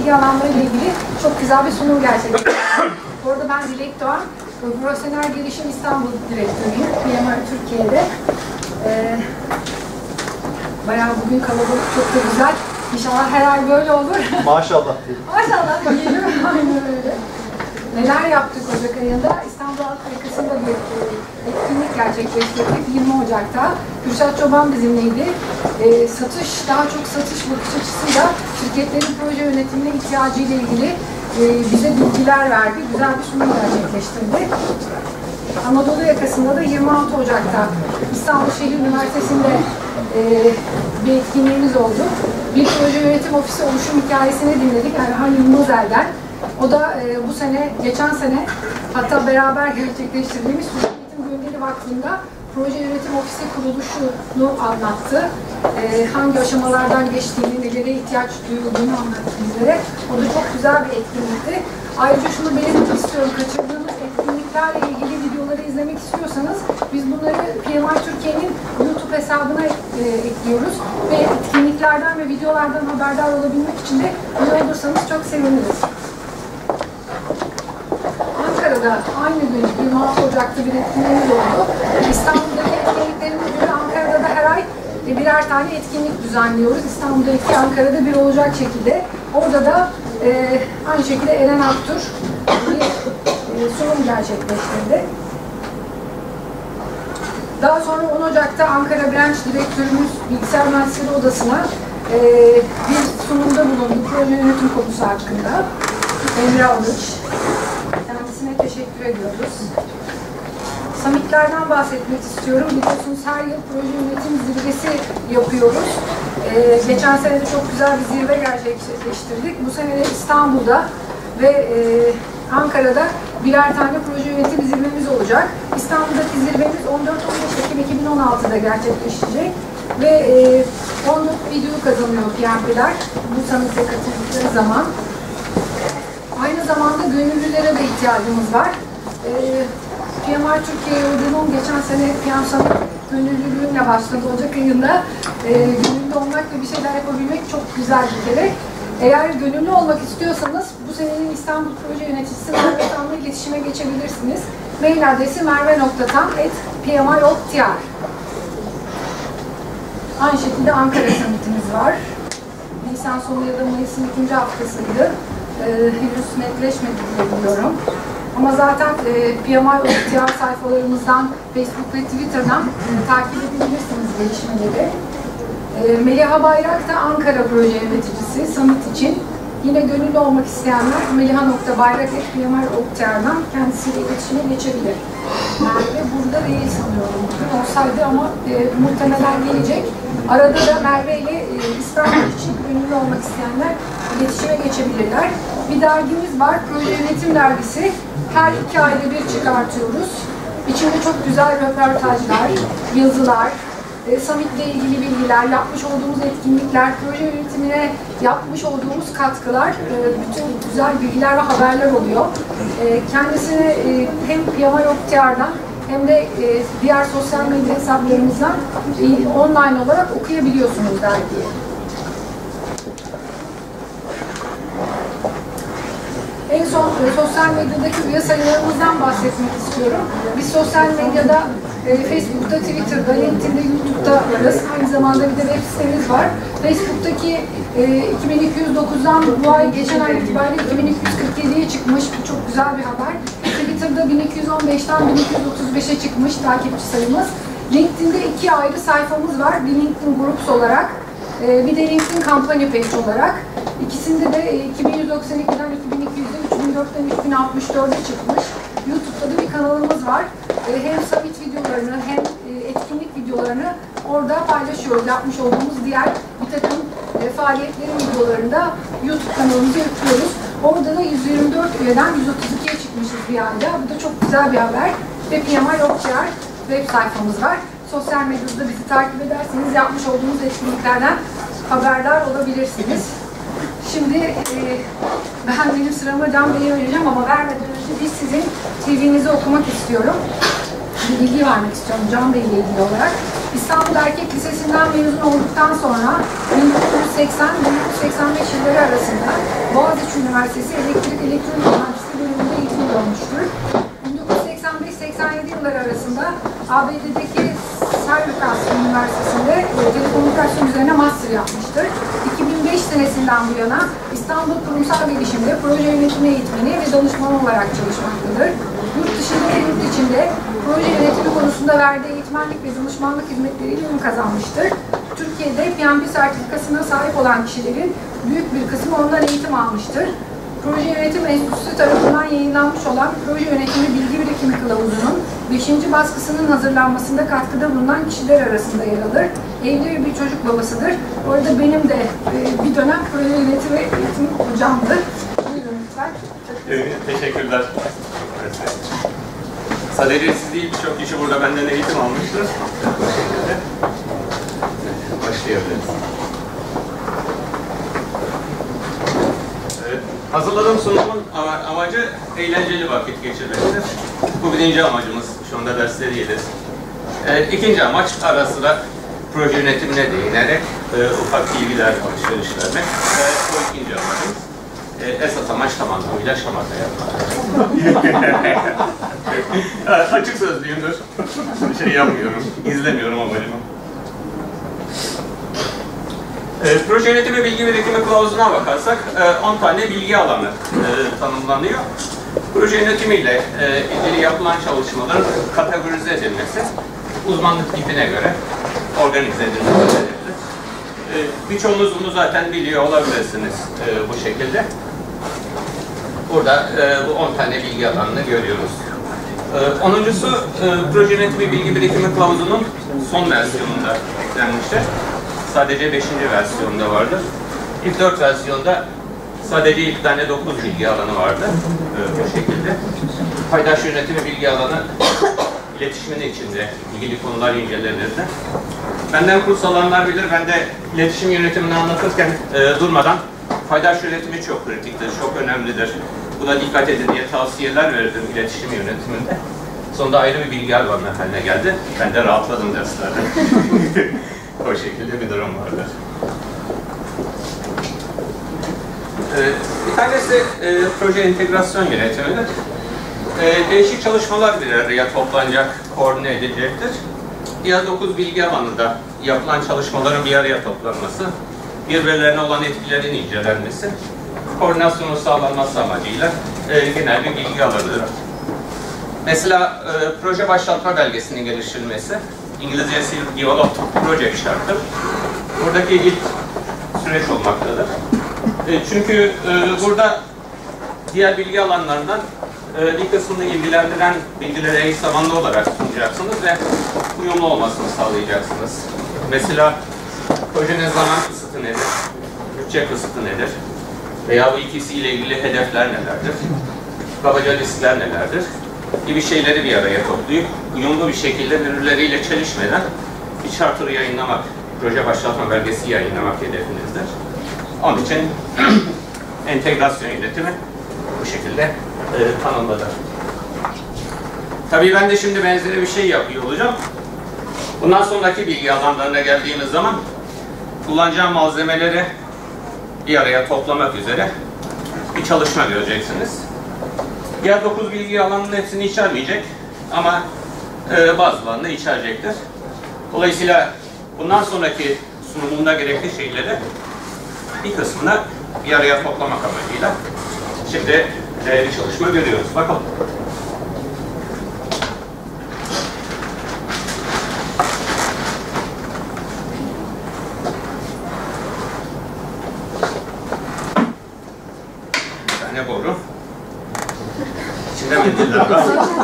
ilgi alanlarıyla ilgili çok güzel bir sunum gerçekleştirdik. Bu arada ben Dilek Doğan, Profesyonel Gelişim İstanbul Direktörüyüm, PMI Türkiye'de. Bayağı bugün kalabalık, çok da güzel. İnşallah her ay böyle olur. Maşallah. Maşallah diyelim, aynen öyle. Neler yaptık Ocak ayında? İstanbul Halk Bankası'nda bir etkinlik gerçekleştirdik 20 Ocak'ta. Kürşat Çoban bizimleydi. Daha çok satış bakış açısıyla şirketlerin proje yönetimine ihtiyacıyla ilgili bize bilgiler verdi. Güzel bir sunum gerçekleştirdi. Anadolu yakasında da 26 Ocak'ta İstanbul Şehir Üniversitesi'nde bir etkinliğimiz oldu. Bir proje yönetim ofisi oluşum hikayesini dinledik Erhan Yılmazel'den. O da bu sene, geçen sene hatta beraber gerçekleştirdiğimiz Proje Yönetim Gönüllü Vakfı'nda proje yönetim ofisi kuruluşunu anlattı. Hangi aşamalardan geçtiğini, nelere ihtiyaç duyulduğunu anlattı bizlere. O da çok güzel bir etkinlikti. Ayrıca şunu belirtmek istiyorum, kaçırdığımız etkinliklerle ilgili videoları izlemek istiyorsanız biz bunları PMI Türkiye'nin YouTube hesabına ekliyoruz ve etkinliklerden ve videolardan haberdar olabilmek için de üye olursanız çok seviniriz. Ankara'da aynı gün 26 Ocak'ta bir etkinliğimiz oldu. İstanbul'daki etkinliklerimiz gibi Ankara'da da her ay birer tane etkinlik düzenliyoruz. İstanbul'da 2, Ankara'da 1 olacak şekilde. Orada da aynı şekilde Eren Aktur bir sunum gerçekleştirdi. Daha sonra 10 Ocak'ta Ankara Branch Direktörümüz Bilgisayar Mühendisleri Odası'na bir sunumda bulundu proje yönetim konusu hakkında. Emre Alıç. Kendisine teşekkür ediyoruz. Summitlerden bahsetmek istiyorum. Biliyorsunuz her yıl proje yönetim zirvesi yapıyoruz. Geçen sene de çok güzel bir zirve gerçekleştirdik. Bu sene de İstanbul'da ve Ankara'da birer tane proje yönetim zirvemiz olacak. İstanbul'daki zirvemiz 14-15 Ekim 2016'da gerçekleşecek. Ve 10 video kazanıyor PMP'ler bu summit'e katıldıkları zaman. Aynı zamanda gönüllülere de ihtiyacımız var. PMI Türkiye yolculuğum geçen sene PM Summit gönüllülüğümle başladı Ocak ayında. Gönüllü olmak ve bir şeyler yapabilmek çok güzel bir kere. Eğer gönüllü olmak istiyorsanız bu senenin İstanbul Proje Yöneticisi Merve Tan'la iletişime geçebilirsiniz. Mail adresi merve.tan@pmi.tr. Aynı şekilde Ankara Summit'imiz var. Nisan sonu ya da Mayıs'ın 2. haftasıydı. Henüz netleşmedi diye biliyorum. Ama zaten PMI OTR sayfalarımızdan, Facebook ve Twitter'dan takip edebilirsiniz gelişmeleri. Meliha Bayrak da Ankara Proje Yöneticisi Summit için. Yine gönüllü olmak isteyenler meliha.bayrak@pmi.org'dan kendisiyle iletişime geçebilir. Merve burada değil sanıyorum. Bugün olsaydı ama muhtemelen gelecek. Arada da Merve ile İstanbul için gönüllü olmak isteyenler iletişime geçebilirler. Bir dergimiz var, Proje Yönetim Dergisi. Her 2 ayda bir çıkartıyoruz. İçinde çok güzel röportajlar, yazılar, Summit'le ilgili bilgiler, yapmış olduğumuz etkinlikler, proje yönetimine yapmış olduğumuz katkılar, bütün güzel bilgiler ve haberler oluyor. Kendisini hem PMI OTR'dan hem de diğer sosyal medya hesaplarımızdan online olarak okuyabiliyorsunuz dergiyi. En son sosyal medyadaki üye sayılarımızdan bahsetmek istiyorum. Biz sosyal medyada Facebook'ta, Twitter'da, LinkedIn'de, YouTube'da varız. Aynı zamanda bir de web sitemiz var. Facebook'taki 2209'dan bu ay, geçen ay itibariyle 2247'ye çıkmış. Bu çok güzel bir haber. Twitter'da 1215'ten 1235'e çıkmış takipçi sayımız. LinkedIn'de 2 ayrı sayfamız var. Bir LinkedIn Groups olarak, bir de LinkedIn Company Page olarak. İkisinde de 2192'den 2200'e, 3004'ten 3064'e çıkmış. YouTube'da da bir kanalımız var. Hem summit videolarını hem etkinlik videolarını orada paylaşıyoruz. Yapmış olduğumuz diğer bir takım faaliyetlerin videolarını da YouTube kanalımıza yüklüyoruz. Orada da 124 üyeden 132'ye çıkmışız bir ayda. Bu da çok güzel bir haber. Ve PMI OTR web sayfamız var. Sosyal medyada bizi takip ederseniz yapmış olduğumuz etkinliklerden haberdar olabilirsiniz. Şimdi benim sıramı Can Bey'e vereceğim ama vermeden önce biz sizin TV'nizi okumak istiyorum. Bir bilgi vermek istiyorum Can Bey ile ilgili olarak. İstanbul Erkek Lisesi'nden mezun olduktan sonra yılları arasında Boğaziçi Üniversitesi Elektrik Elektronik Mühendisliği bölümünde eğitim görmüştür. 1985-87 yılları arasında ABD'deki Syracuse Üniversitesi'nde telekomünikasyon üzerine master yapmıştır. 2005 senesinden bu yana İstanbul Kurumsal Gelişim'de proje yönetimi eğitmeni ve danışmanı olarak çalışmaktadır. Yurt dışında ve yurt içinde proje yönetimi konusunda verdiği eğitmenlik ve danışmanlık hizmetleriyle ün kazanmıştır. Türkiye'de PMP sertifikasına sahip olan kişilerin büyük bir kısmı ondan eğitim almıştır. Proje Yönetim Enstitüsü tarafından yayınlanmış olan Proje Yönetimi Bilgi Birikimi Kılavuzu'nun 5. baskısının hazırlanmasında katkıda bulunan kişiler arasında yer alır. Evli ve bir çocuk babasıdır. Bu arada benim de bir dönem proje yönetimi ve eğitim hocamdı. Buyurun lütfen. Teşekkürler. Sadece siz değil, birçok kişi burada benden eğitim almıştır. Bu şekilde başlayabiliriz. Hazırladığım sunumun amacı eğlenceli vakit geçirmektir. Bu birinci amacımız, şu anda dersleri yeriz. İkinci amaç ara sıra proje yönetimine değinerek ufak bilgiler alışveriş vermek. Bu ikinci amacımız. Esas amaç tamamıyla şamata yapmak. Açık sözlüyümdür. Bir şey yapmıyorum, izlemiyorum amacımı. Proje yönetimi bilgi birikimi kılavuzuna bakarsak 10 tane bilgi alanı tanımlanıyor. Proje yönetimiyle ilgili yapılan çalışmaların kategorize edilmesi, uzmanlık tipine göre organize edilmesi. Birçoğunuz bunu zaten biliyor olabilirsiniz bu şekilde. Burada bu 10 tane bilgi alanını görüyoruz. 10'uncusu proje yönetimi bilgi birikimi kılavuzunun son versiyonunda denmiştir. Sadece 5. versiyonda vardır. İlk 4 versiyonda sadece ilk tane 9 bilgi alanı vardı. Bu şekilde. Paydaş yönetimi bilgi alanı iletişimin içinde ilgili konular incelenirdi. Benden kurs alanlar bilir, ben de iletişim yönetimini anlatırken durmadan paydaş yönetimi çok kritiktir, çok önemlidir. Buna dikkat edin diye tavsiyeler verirdim iletişim yönetiminde. Sonunda ayrı bir bilgi alanı haline geldi. Ben de rahatladım derslerde. O şekilde bir durum vardır. Bir tanesi proje entegrasyon yönetimidir. Değişik çalışmalar bir araya toplanacak, koordine edilecektir. Diğer 9 bilgi alanında yapılan çalışmaların bir araya toplanması, birbirlerine olan etkilerin incelenmesi, koordinasyonun sağlanması amacıyla genel bir bilgi alanıdır. Mesela proje başlatma belgesinin geliştirilmesi, İngilizcesi Developed Project şarttır. Buradaki ilk süreç olmaktadır. Çünkü burada diğer bilgi alanlarından bir kısmını ilgilendiren bilgileri eş zamanlı olarak sunacaksınız ve uyumlu olmasını sağlayacaksınız. Mesela projenin zaman kısıtı nedir? Bütçe kısıtı nedir? Veya bu ikisiyle ilgili hedefler nelerdir? Kabaca riskler nelerdir? Gibi şeyleri bir araya toplayıp uyumlu bir şekilde birbirleriyle çelişmeden bir charter yayınlamak, proje başlatma belgesi yayınlamak hedefinizdir. Onun için entegrasyon yönetimi bu şekilde tanımladı. Tabii ben de şimdi benzeri bir şey yapıyor olacağım. Bundan sonraki bilgi alanlarına geldiğimiz zaman kullanacağım malzemeleri bir araya toplamak üzere bir çalışma göreceksiniz. Diğer 9 bilgi alanının hepsini içermeyecek ama bazılarını içerecektir. Dolayısıyla bundan sonraki sunumunda gerekli şeyleri bir kısmını bir araya toplamak amacıyla şimdi bir çalışma görüyoruz. Bakalım. Bir tane boru. İçinde mendiller var.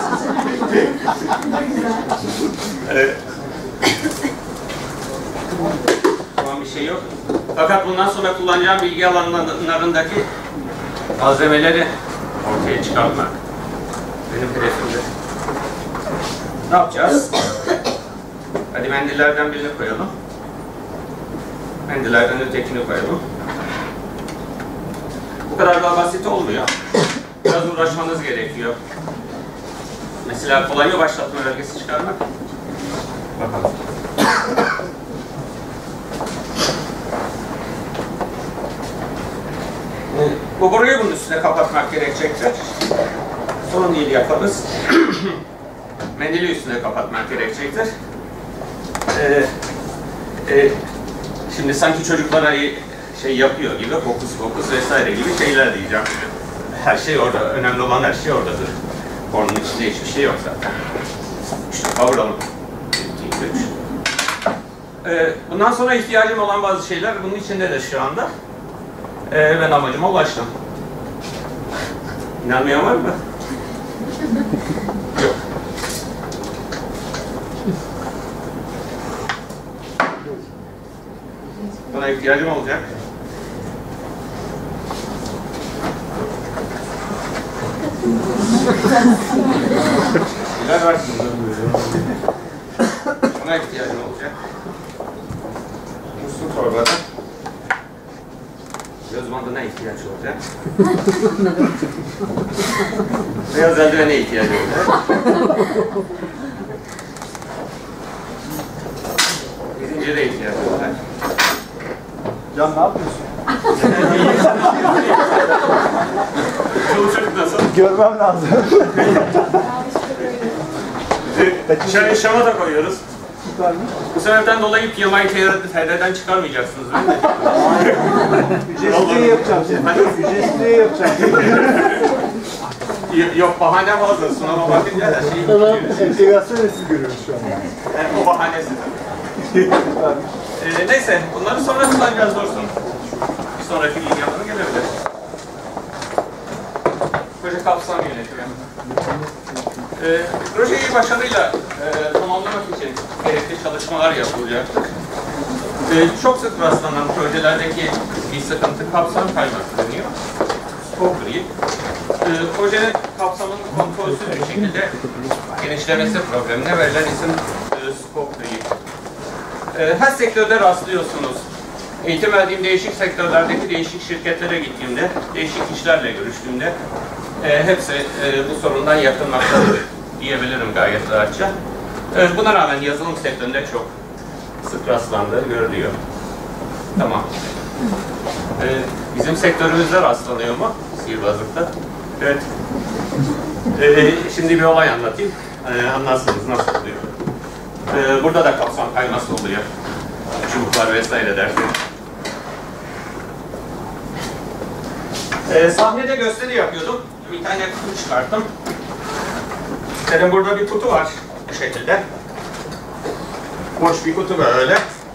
Tamam, bir şey yok. Fakat bundan sonra kullanacağım bilgi alanlarındaki malzemeleri ortaya çıkartmak benim hedefimdir. Ne yapacağız? Hadi mendillerden birini koyalım. Mendillerden ötekini koyalım. Bu kadar daha basit olmuyor. Biraz uğraşmanız gerekiyor. Mesela kolay mı başlatma belgesi çıkarmak? Bakalım. Bu boruyu bunun üstüne kapatmak gerekecektir. Sorun değil, yaparız. Mendili üstüne kapatmak gerekecektir. Şimdi sanki çocuklara şey yapıyor gibi, fokus vesaire gibi şeyler diyeceğim. Her şey orada, önemli olan her şey oradadır. Borunun içinde hiçbir şey yok zaten. İşte kavuralım. Bundan sonra ihtiyacım olan bazı şeyler bunun içinde de şu anda. Ben amacıma ulaştım. İnanmayan var mı? Yok. Buna ihtiyacım olacak. Neler var şimdi? Buna ihtiyacım olacak. Muslu torbada. Göz bandına ihtiyaç olacak. Beyaz eldivene ihtiyaç olacak. Zincire ihtiyaç olacak. Can ne yapıyorsun? Çoluk nasıl? Görmem lazım. Şama da koyuyoruz. Süpermiş. Bu sebepten dolayı piyamayı TR'den çıkarmayacaksınız değil mi? Ücretsiz yapacağım seni. Ücretsiz yapacağım. Yok, bahane fazla. Sunama bakınca da şey... Tamam, entegrasyon resim görüyoruz şu an. Yani o bahanesi. Neyse, bunları sonra kullanacağız dostum. Bir sonraki bilgi alanı gelebilir. Proje kapsam yönetimi. Projeyi başarıyla tamamlamak için gerekli çalışmalar yapılacaktır. Çok sık rastlanan projelerdeki bir sıkıntı kapsam kayması deniyor. Scope creep. Projenin kapsamının kontrolsüz bir şekilde genişlemesi problemine verilen isim scope creep. Her sektörde rastlıyorsunuz. Eğitim verdiğim değişik sektörlerdeki değişik şirketlere gittiğimde, değişik kişilerle görüştüğümde hepsi bu sorundan yakınmaktadır diyebilirim gayet rahatça. Buna rağmen yazılım sektöründe çok sık rastlandığı görülüyor. Tamam. Bizim sektörümüzde rastlanıyor mu? Sihirbazlıkta. Evet. Şimdi bir olay anlatayım. Anlarsınız nasıl oluyor. Burada da kapsam kayması oluyor. Çubuklar vesaire derken. Sahnede gösteri yapıyordum. Bir tane kutu çıkarttım. Dedim burada bir kutu var. Bu şekilde. Boş bir kutu böyle.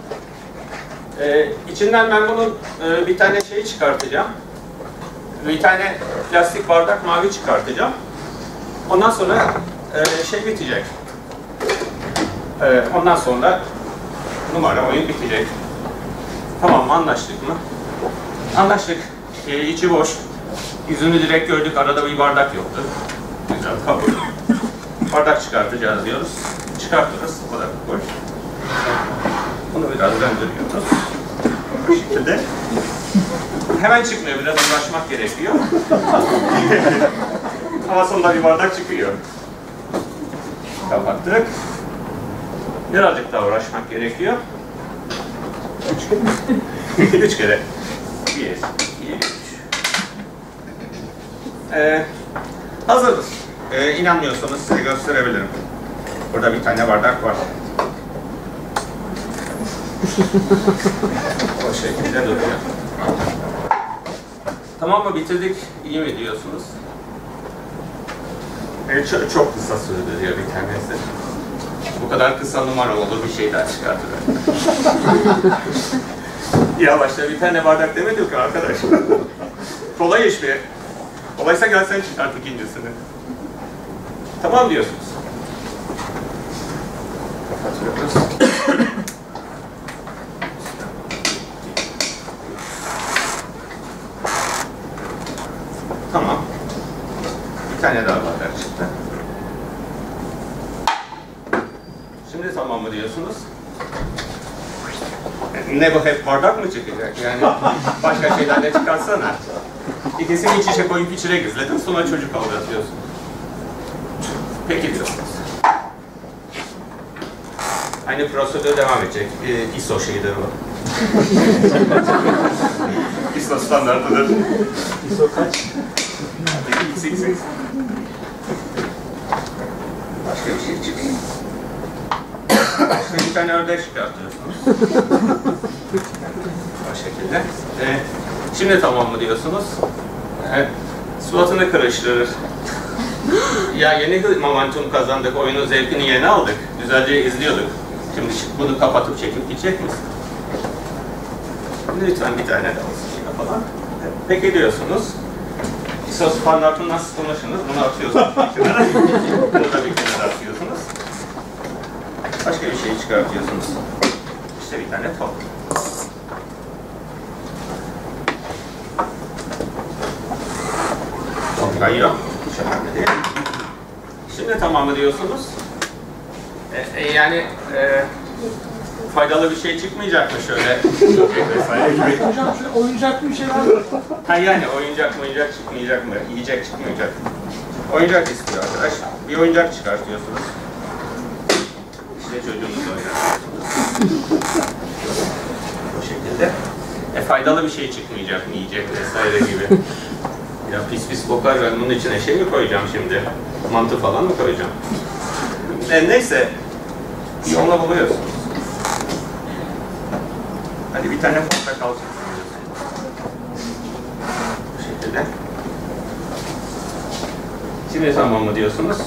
İçinden ben bunun bir tane şeyi çıkartacağım. Bir tane plastik bardak mavi çıkartacağım. Ondan sonra şey bitecek. Ondan sonra numara oyun bitecek. Tamam mı? Anlaştık mı? Anlaştık. İçi boş. Yüzünü direkt gördük. Arada bir bardak yoktu. Güzel, kabul. Bardak çıkartacağız diyoruz. Çıkartırız. O kadar boş. Bunu biraz döndürüyoruz. Bu şekilde. Hemen çıkmıyor. Biraz uğraşmak gerekiyor. Ama sonunda bir bardak çıkıyor. Kapattık. Birazcık daha uğraşmak gerekiyor. 3 kere. 1, 2, 3. Hazırız. İnanmıyorsanız size gösterebilirim. Burada bir tane bardak var. O şekilde duruyor. Tamam mı? Bitirdik. İyi mi diyorsunuz? Çok kısa sürdü diyor bir tanesi. Bu kadar kısa numara olur, bir şey daha çıkartır. Ya başta bir tane bardak demedim ki arkadaş. Kolay iş be. Kolaysa gel sen çıkart ikincisini. Tamam diyorsunuz. Kapatıyoruz. Tamam. Bir tane daha bardak çıktı. Şimdi tamam mı diyorsunuz? Ne bu, hep bardak mı çıkacak? Yani başka şeyler de çıkarsana. İkisini iç içe koyup içine gizledin, sonra çocuk aldatıyorsun. Peki diyorsunuz. Aynı prosedür devam edecek. ISO şeyidir bu. ISO standartıdır. ISO kaç? XX. Başka bir şey çıkıyor. Başka bir tane ördek çıkartıyorsunuz. Bu şekilde. Şimdi tamam mı diyorsunuz? Suratını kırıştırır. Ya yeni momentum kazandık, oyunun zevkini yeni aldık. Güzelce izliyorduk. Şimdi bunu kapatıp çekip gidecek misin? Lütfen bir tane de olsun falan. Peki diyorsunuz. ISO standartını nasıl konuşunuz? Bunu atıyorsunuz bir kenara. Bunu da bir kenara atıyorsunuz. Başka bir şey çıkartıyorsunuz. İşte bir tane top. Top kayıyor. Hiç önemli değil. Şimdi tamamı diyorsunuz. Faydalı bir şey çıkmayacak mı şöyle? Vesaire gibi. Hocam şöyle oyuncaklı bir şey var mı? Ha yani oyuncak çıkmayacak mı? Yiyecek çıkmayacak. Oyuncak istiyor arkadaş. Bir oyuncak çıkartıyorsunuz. İşte çocuğunuzla oynarsınız. Bu şekilde. Faydalı bir şey çıkmayacak mı? Yiyecek vesaire gibi. Ya pis kokar, ben bunun içine şey mi koyacağım şimdi? Mantı falan mı koyacağım? Neyse. Yolunu buluyorsunuz. Hadi bir tane portakal çıksın. Bu şekilde. Şimdi tamam mı diyorsunuz?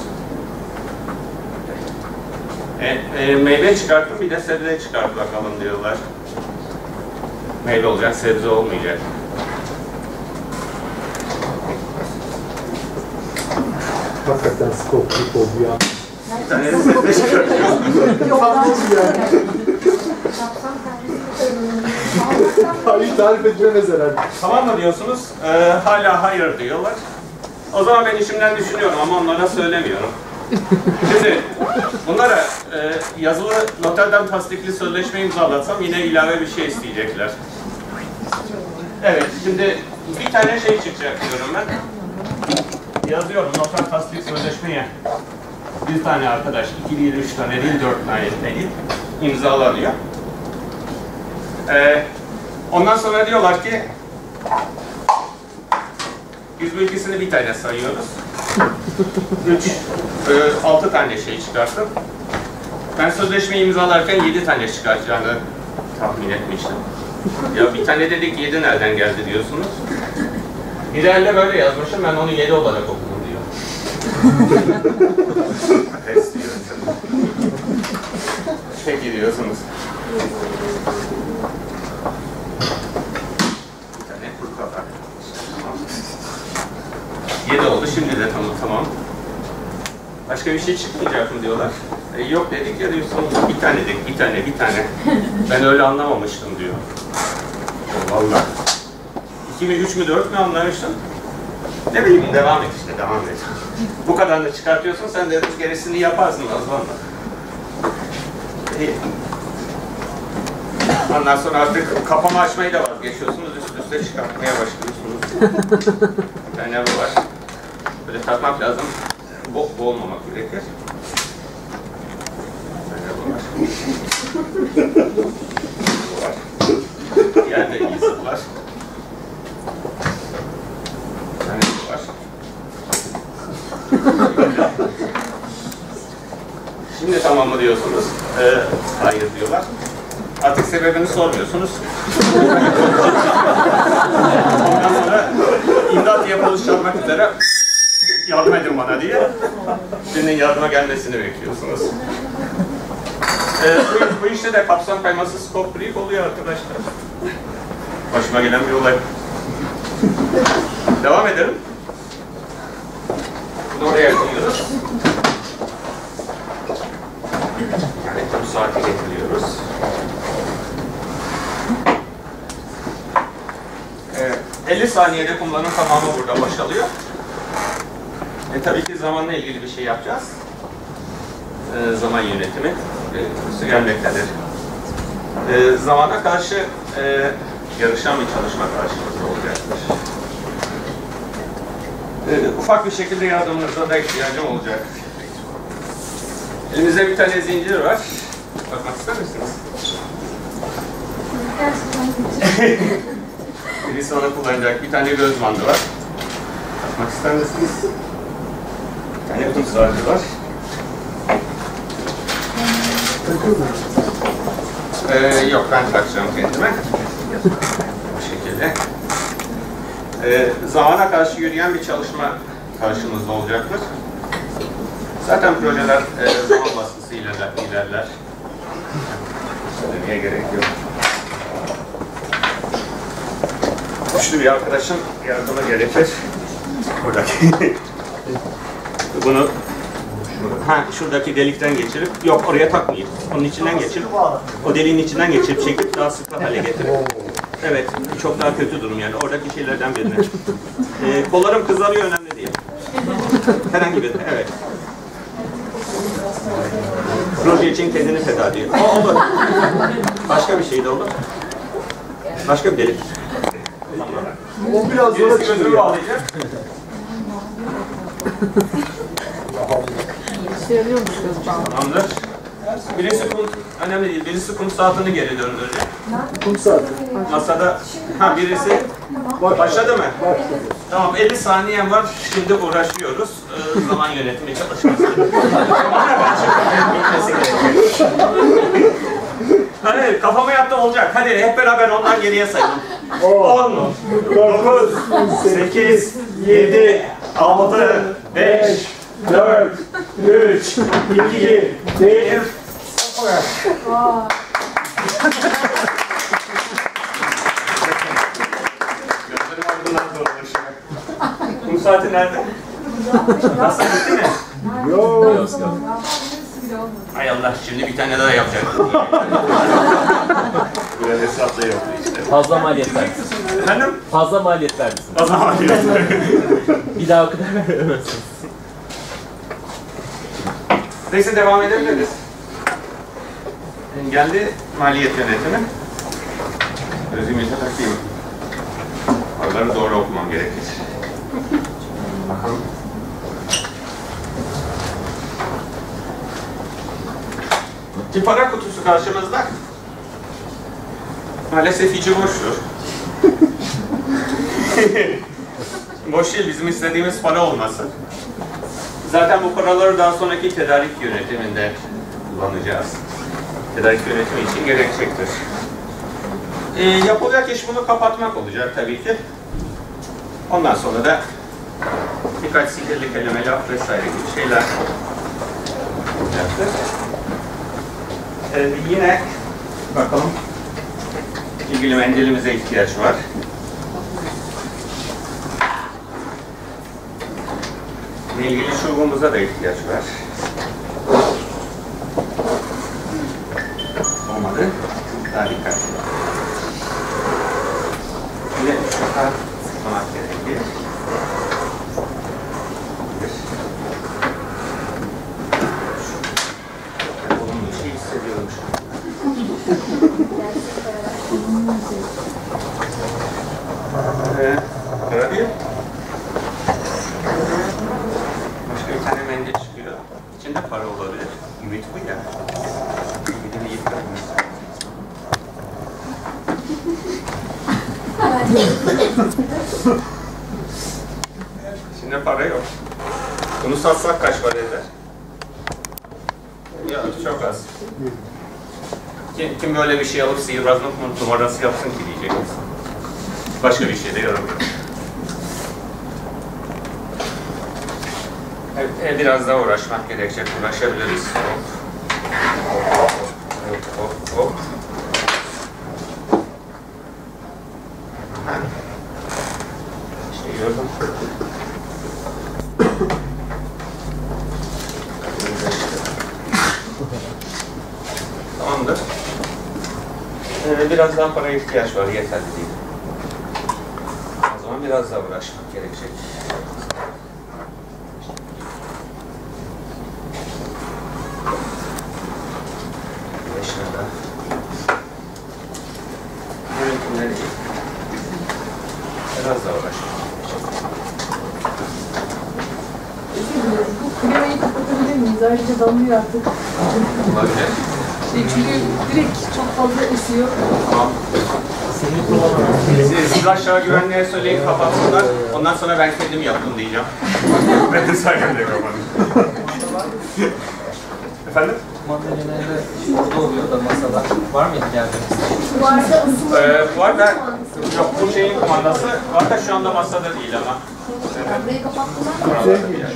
Meyve çıkartın, bir de sebze çıkart bakalım diyorlar. Meyve olacak, sebze olmayacak. Hakikaten skoplik oldu ya. Bir tane de sebze çıkartıyorsunuz. Hiç tarif edilemez herhalde. Tamam mı diyorsunuz? Hala hayır diyorlar. O zaman ben içimden düşünüyorum ama onlara söylemiyorum. Şimdi bunlara yazılı noterden tasdikli sözleşme imzalatsam yine ilave bir şey isteyecekler. Evet, şimdi bir tane şey çıkacak diyorum ben. Yazıyorum noter tasdik sözleşmeye. Bir tane arkadaş, 2 değil, 3 tane değil, 4 tane değil, imzalanıyor. Ondan sonra diyorlar ki yüz bilgisini bir tane sayıyoruz. 6 tane şey çıkarttım. Ben sözleşmeyi imzalarken 7 tane çıkartacağını tahmin etmiştim. Ya bir tane dedik 7 nereden geldi diyorsunuz. İlerle böyle yazmışım, ben onu 7 olarak okudum diyor. Test diyor. Peki diyorsunuz. Bir tane kuru kafa. 7 oldu, şimdi de tamam. Başka bir şey çıkmayacak mı diyorlar. Yok dedik ya diyorsun, bir tane. Ben öyle anlamamıştım diyor. Vallahi. 2 mi, 3 mü, 4 mü anlamıştım? Ne bileyim, devam et. Bu kadarını çıkartıyorsun, sen de gerisini yaparsın azmanla. İyi. Ondan sonra artık kapama açmayı da vazgeçiyorsunuz, üst üste çıkartmaya başlıyorsunuz. Bir tane bu var. Böyle takmak lazım. Boğulmamak gerekir. Bir tane bu var. Bu var. Diğer de iyi zıplar. Bir tane bu var. Şimdi tamam mı diyorsunuz? Hayır diyorlar. Artık sebebini sormuyorsunuz. Ondan sonra imdat yapılış çalmak üzere yardım edin bana diye birinin yardıma gelmesini bekliyorsunuz. Bu işte de kapsam kayması scope brief oluyor arkadaşlar. Başıma gelen bir olay. Devam edelim. Bunu oraya koyuyoruz. Yani bu saati getiriyoruz. 50 saniyede kumların tamamı burada boşalıyor. Tabii ki zamanla ilgili bir şey yapacağız. Zaman yönetimi gelmektedir. Zamana karşı yarışan bir çalışma karşımızda olacaktır. Ufak bir şekilde yardımınıza da ihtiyacım olacak. Elimizde bir tane zincir var. Bakmak ister misiniz? Birisi onu kullanacak. Bir tane göz bandı var. Takmak ister misiniz? Bir tane tuz saati var. Yok, ben takacağım kendime. Bu şekilde. Zamana karşı yürüyen bir çalışma karşımızda olacaktır. Zaten projeler zaman baskısı ilerler. Söylemeye gerek yok. Güçlü bir arkadaşın yardımı gerekir. Buradaki. Bunu şuradaki delikten geçirip, yok oraya takmayın. Onun içinden geçirip, o deliğin içinden geçirip çekip daha sıkı hale getirip. Evet, çok daha kötü durum yani. Oradaki şeylerden birine. Kollarım kızarıyor, önemli değil. Herhangi bir, evet. Proje için kendini feda ediyor. O olur. Başka bir şey de olur. Başka bir delik. O biraz zor Birisi gözümü açılıyor. bağlayacak. Tamamdır. Birisi kum, önemli değil. Birisi kum saatini geri döndürecek. Kum saati. Masada, birisi başladı mı? Tamam, 50 saniyem var. Şimdi uğraşıyoruz. Zaman yönetimi çalışması. Bitmesi gerekiyor. Hadi kafama yaptım olacak. Hadi hep beraber ondan geriye sayalım. 10, 9, 8, 7, 6, 5, 4, 3, 2, 1. Gözlerim ardından zorlaşıyor. Kum saati nerede? Nasıl, bitti mi? Yok. Hay Allah, şimdi bir tane daha yapacak. Böyle hesapla yok işte. Fazla maliyet vermişsin. Efendim? Fazla maliyet vermişsin. O zaman yok. Bir daha o kadar veremezsin. Neyse, devam edebiliriz. Geldi maliyet yönetimi. Özümüze takayım. Oraları doğru okumam gerekir. Bakalım. Bir para kutusu karşımızda. Maalesef içi boştur. Boş değil, bizim istediğimiz para olması. Zaten bu paraları daha sonraki tedarik yönetiminde kullanacağız. Tedarik yönetimi için gerekecektir. Yapılacak iş bunu kapatmak olacak tabii ki. Ondan sonra da birkaç sihirli kelime, laf vesaire gibi şeyler olacaktır. Yine bakalım, ilgili mendilimize ihtiyaç var. İlgili çubuğumuza da ihtiyaç var. Olmadı. Daha dikkatli. Yine şu kadar sıkmak gerekir. Olumlu bir şey hissediyorum şu an. Para değil. Başka bir tane mendil çıkıyor. İçinde para olabilir. Ümit bu ya. Ümidini yıkatmış. İçinde para yok. Bunu satsak kaç para eder? Ya çok az. Kim böyle bir şey alıp sihirbazlık numarası yapsın ki diyecek insan. Başka bir şey de yaramıyor. Evet, biraz daha uğraşmak gerekecek. Uğraşabiliriz. Hop. İşte gördüm. Tamamdır. Biraz daha paraya ihtiyaç var, yeterli değil. O zaman biraz daha uğraşmak gerekecek. Yönetimleri biraz daha uğraşmak gerekecek. Bu klimayı kapatabilir miyiz? Ayrıca damlıyor artık. Olabilir. Çünkü direkt çok fazla esiyor. Tamam. Siz aşağı güvenliğe söyleyin kapatsınlar. Ondan sonra ben kendim yaptım diyeceğim. Ben de sayemde kapattım. Efendim? Kumanda genelde orada oluyor da masada. Var mıydı geldiğinizde? Var da yok bu şeyin kumandası var da şu anda masada değil ama. Burayı kapattılar.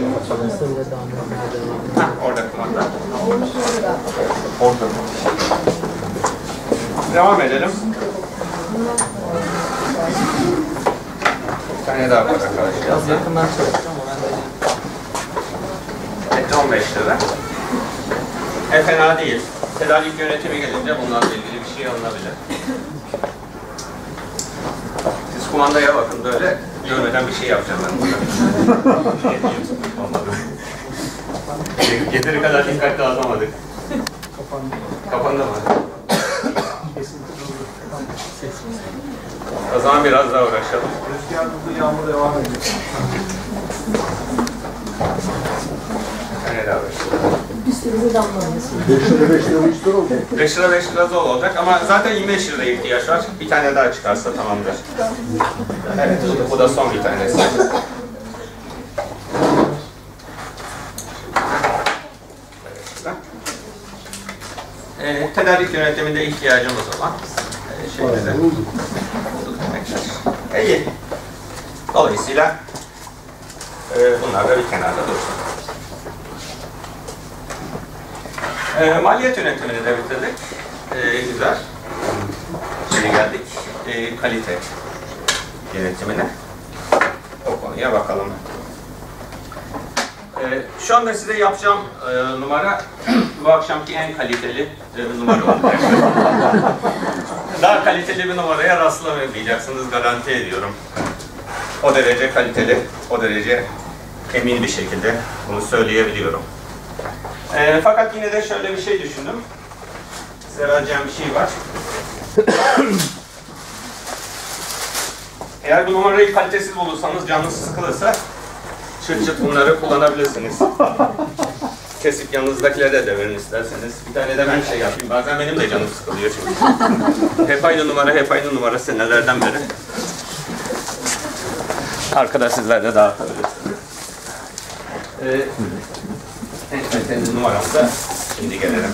Hah, orada kumanda. Orada. Devam edelim. Bir tane daha var arkadaşlar. Biraz yakından çalışacağım ama ben de Etti 15 lira. Fena değil. Tedarik yönetimi gelince bunlarla ilgili bir şey alınabilir. Siz kumandaya bakın böyle, görmeden bir şey yapacağım ben burada. Olmadı. Yeteri kadar dikkatli alamadık. Kapandı mı? O zaman biraz daha uğraşalım. Rüzgar durdu, yağmur devam ediyor. Ne daha uğraşalım? 5 lira 5 lira bu işler oldu. 5 lira 5 lira zor olacak ama zaten 25 liraya ihtiyaç var. Bir tane daha çıkarsa tamamdır. Evet, bu da son bir tanesi. Tedarik yönetiminde ihtiyacımız olan şeyleri bulduk demektir. İyi. Dolayısıyla bunlar da bir kenarda dursun. Maliyet yönetimini de bitirdik. Güzel. Şimdi geldik kalite yönetimine. O konuya bakalım. Şu anda size yapacağım numara bu akşamki en kaliteli numara olacak. Daha kaliteli bir numaraya rastlamayacaksınız, garanti ediyorum. O derece kaliteli, o derece emin bir şekilde bunu söyleyebiliyorum. Fakat yine de şöyle bir şey düşündüm. Size vereceğim bir şey var. Eğer bu numarayı kalitesiz bulursanız, canınız sıkılırsa çıt çıt bunları kullanabilirsiniz. Kesip yanınızdakilere de verin isterseniz. Bir tane de ben şey yapayım. Bazen benim de canım sıkılıyor çünkü. Hep aynı numara senelerden beri. Arkada sizler de dağıtabilirsiniz. En kaliteli numaram da şimdi gelelim.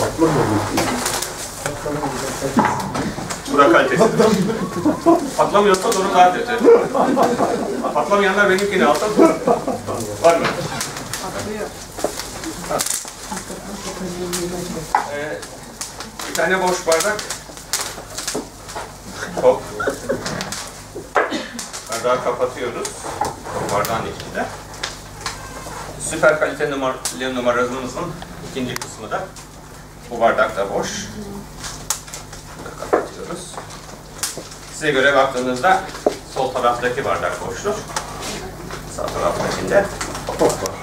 Bura kalitesiz. Patlamıyorsa durum daha kötü. Patlamayanlar benimkini alsın. Var mı? Bir tane boş bardak. Top. Bardağı kapatıyoruz. Bardağın içinde. Süper kalite numaramızın ikinci kısmı da bu bardak da boş. Kapatıyoruz. Size göre baktığınızda sol taraftaki bardak boştur. Sağ taraftakinde top var.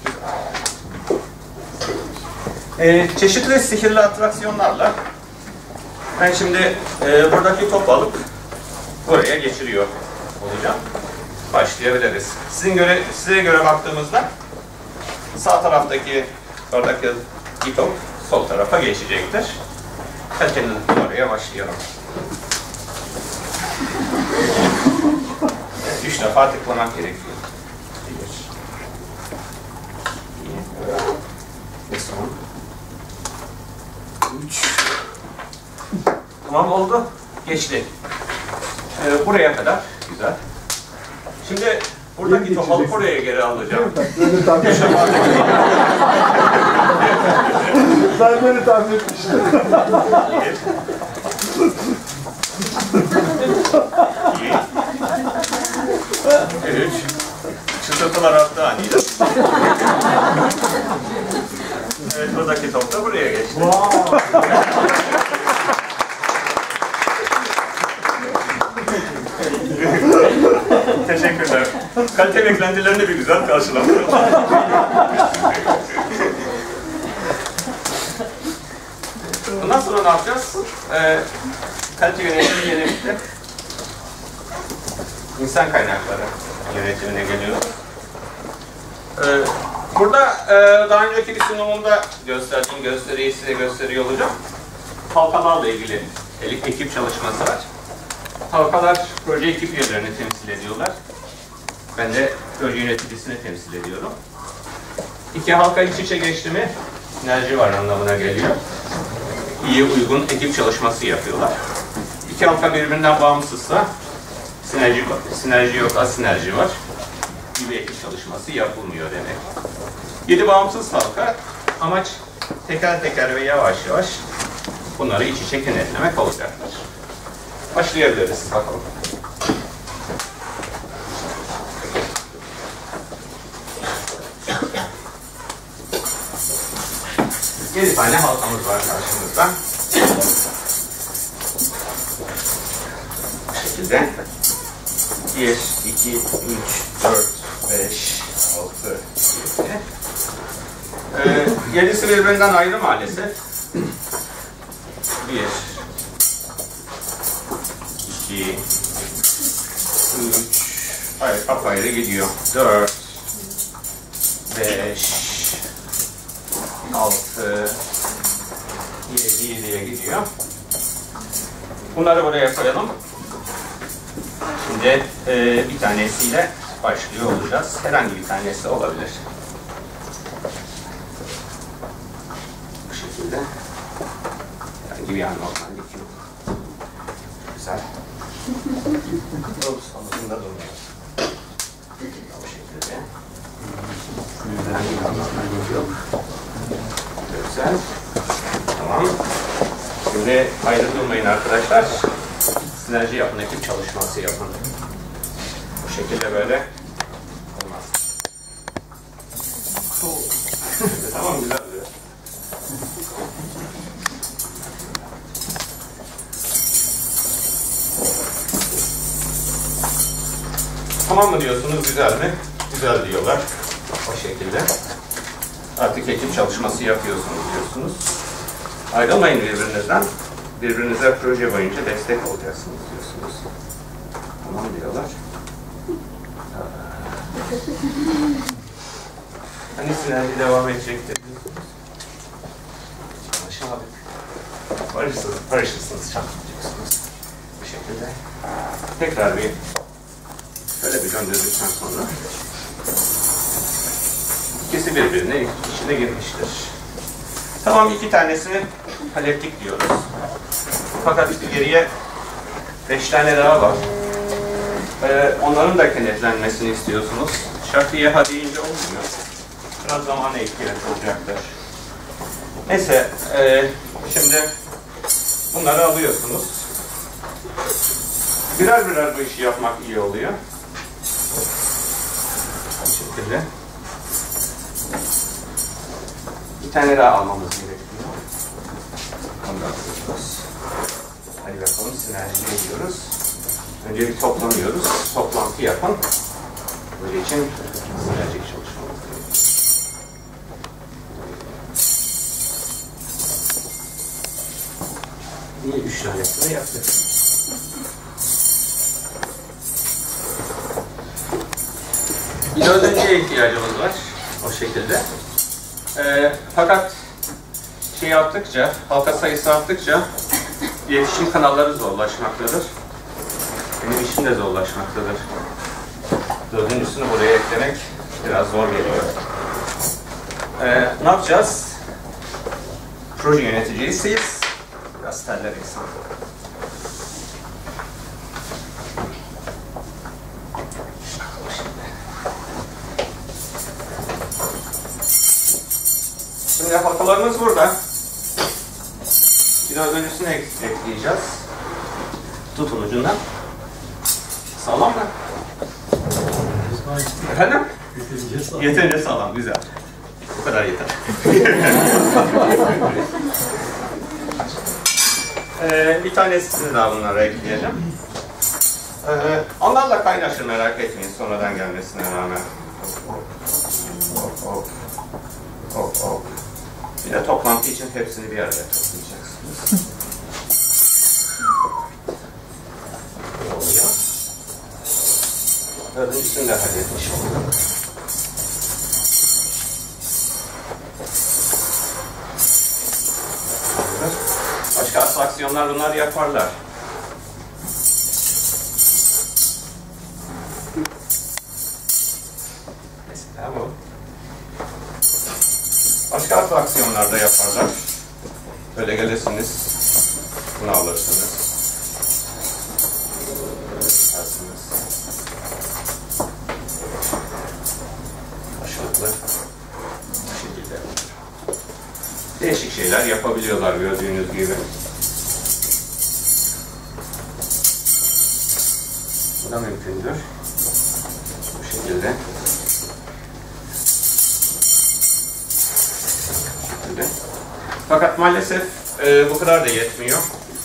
Çeşitli sihirli atraksiyonlarla ben şimdi buradaki topu alıp buraya geçiriyor olacağım. Başlayabiliriz. Size göre baktığımızda sağ taraftaki bardaktaki top sol tarafa geçecektir. Kalitenin numaraya başlayalım. 3 defa tıklamak gerekiyor. 1, 2 ve son. 3. Tamam oldu. Geçti. Buraya kadar. Güzel. Şimdi buradaki topu alıp oraya geri alacağım. Böyle tahmin etmiştim. Ben böyle tahmin etmiştim. 2, 3. Çıtırtılar arttı aniden. Evet, buradaki top da buraya geçti. Teşekkürler. Kalite beklentilerini bir güzel karşıladım. Bundan sonra ne yapacağız? Kalite yönetimi yeni bitti. İnsan kaynakları yönetimine geliyoruz. Burada daha önceki bir sunumumda gösterdiğim gösteriyi size gösteriyor olacağım. Halkalarla ilgili ekip çalışması var. Halkalar proje ekip üyelerini temsil ediyorlar. Ben de proje yöneticisini temsil ediyorum. İki halka iç içe geçti mi sinerji var anlamına geliyor. İyi uygun ekip çalışması yapıyorlar. İki halka birbirinden bağımsızsa sinerji yok, asinerji var. Bir ekip çalışması yapılmıyor demek. 7 bağımsız halka, amaç teker teker ve yavaş yavaş bunları iç içe kenetlemek olacaktır. Başlayabiliriz bakalım. Yedi tane halkamız var karşımızda. Bu şekilde. 1, 2, 3, 4, 5, 6, 7. Yedisi birbirinden ayrı maalesef. 1, 2, 3, hayır apayrı gidiyor. 4, 5, 6, 7'ye gidiyor. Bunları buraya koyalım. Şimdi bir tanesiyle başlıyor olacağız. Herhangi bir tanesi olabilir. Bu şekilde. Herhangi bir anormallik yok. Güzel. Sonunda durmuyor. Bu şekilde. Herhangi bir anormallik yok. Güzel. Tamam. Şimdi ayrı durmayın arkadaşlar. Sinerji yapın, ekip çalışması yapın. Bu şekilde böyle olmaz. Tamam, güzel oluyor. Tamam mı diyorsunuz, güzel mi? Güzel diyorlar. O şekilde. Artık ekip çalışması yapıyorsunuz diyorsunuz. Ayrılmayın birbirinizden. Birbirinize proje boyunca destek olacaksınız diyorsunuz. Tamam diyorlar. Hani sinerji devam edecektir diyorsunuz. Anlaşamadık. Barışırsınız çabuk diyorsunuz. Bu şekilde. Tekrar bir şöyle bir döndürdükten sonra ikisi birbirine içine girmiştir. Tamam, iki tanesini hallettik diyoruz. Fakat geriye 5 tane daha var. Onların da kenetlenmesini istiyorsunuz. Şarkıya ha deyince olmuyor. Biraz zamana ihtiyaç olacaktır. Neyse, şimdi bunları alıyorsunuz. Birer birer bu işi yapmak iyi oluyor. Bu şekilde. Bir tane daha almamız gerekiyor. Ondan alıyoruz. Hadi bakalım, sinerjiye gidiyoruz. Önce bir toplanıyoruz. Toplantı yapın. Böyle için sinerjik çalışmamız gerekiyor. İyi, 3 tanesini yaptık. Bir dördüncüye ihtiyacımız var. O şekilde. Fakat şey yaptıkça, halka sayısı arttıkça iletişim kanalları zorlaşmaktadır. Benim işim de zorlaşmaktadır. Dördüncüsünü buraya eklemek biraz zor geliyor. Ne yapacağız? Proje yöneticisiyiz. Biraz teller eksan. Şimdi halkalarımız burada. Bir dördüncüsünü ekleyeceğiz. Tutun ucundan. Sağlam mı? Efendim? Yeterince sağlam, güzel. Bu kadar yeter. Bir tanesini daha bunlara ekleyeceğim. Onlarla kaynaşır, merak etmeyin, sonradan gelmesine rağmen. Hop. Bir de toplantı için hepsini bir araya toplayacaksınız. Ne oluyor? Dördüncüsünü de halletmiş olduk. Başka atraksiyonlar bunlar yaparlar. Mesela bu. Başka atraksiyonlar da yaparlar. Böyle gelirsiniz, bunu alırsınız. Böyle çıkarsınız. Karşılıklı bu şekilde. Değişik şeyler yapabiliyorlar gördüğünüz gibi. Bu da mümkündür. Bu şekilde. Fakat maalesef bu kadar da yetmiyor.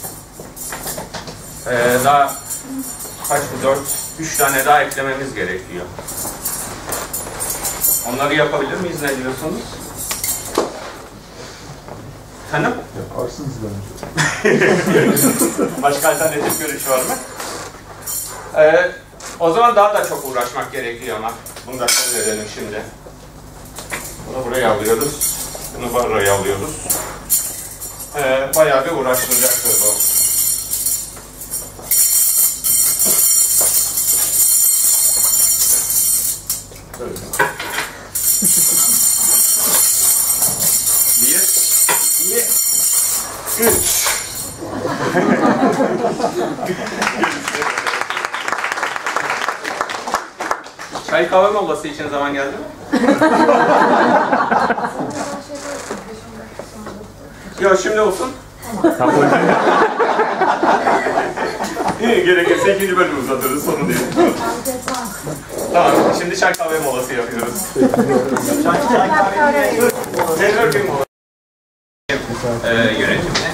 Daha kaç bu? 3 tane daha eklememiz gerekiyor. Onları yapabilir miyiz? Ne diyorsunuz? Efendim? Yaparsınız bence. Başka alternatif görüş var mı? O zaman daha da çok uğraşmak gerekiyor ama. Bunu da söz edelim şimdi. Bunu buraya alıyoruz. Bunu buraya alıyoruz. Bayağı bir uğraştıracaktır bu. Böyle. 1, 2, 3. Çay kahve molası için zaman geldi mi? Yok şimdi olsun. Gerekirse ikinci bölümü uzatırız, sorun değil. Tamam, şimdi çay kahve molası yapıyoruz. Networking molası. Yönetimine.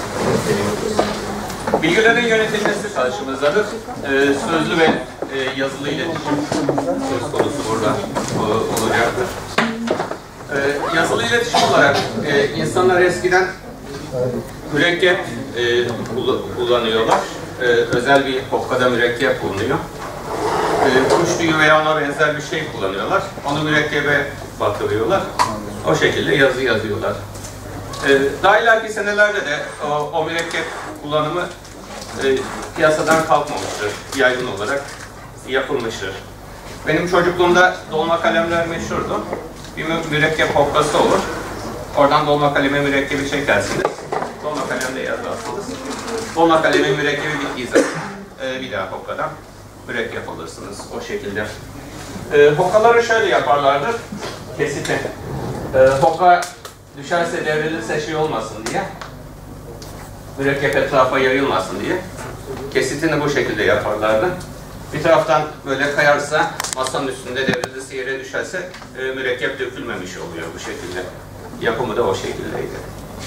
Bilgilerin yönetilmesi karşımızdadır. Sözlü ve yazılı iletişim söz konusu burada olacaktır. Yazılı iletişim olarak insanlar eskiden mürekkep kullanıyorlar. Özel bir hokkada mürekkep bulunuyor. Kuş tüyü veya ona benzer bir şey kullanıyorlar. Onu mürekkebe batırıyorlar. O şekilde yazı yazıyorlar. Daha ileriki senelerde de o mürekkep kullanımı piyasadan kalkmamıştır. Yaygın olarak yapılmıştır. Benim çocukluğumda dolma kalemler meşhurdu. Bir mürekkep hokkası olur. Oradan dolma kaleme mürekkebi çekersiniz. Dolma kalemle yazarsınız. Dolma kalemi mürekkebi bittiği zaman bir daha hokkadan mürekkep alırsınız. O şekilde. Hokkaları şöyle yaparlardı. Kesiti. Hokka düşerse, devrilirse şey olmasın diye. Mürekkep etrafa yayılmasın diye. Kesitini bu şekilde yaparlardı. Bir taraftan böyle kayarsa, masanın üstünde devrilirse, yere düşerse mürekkep dökülmemiş oluyor bu şekilde. Yapımı da o şekildeydi.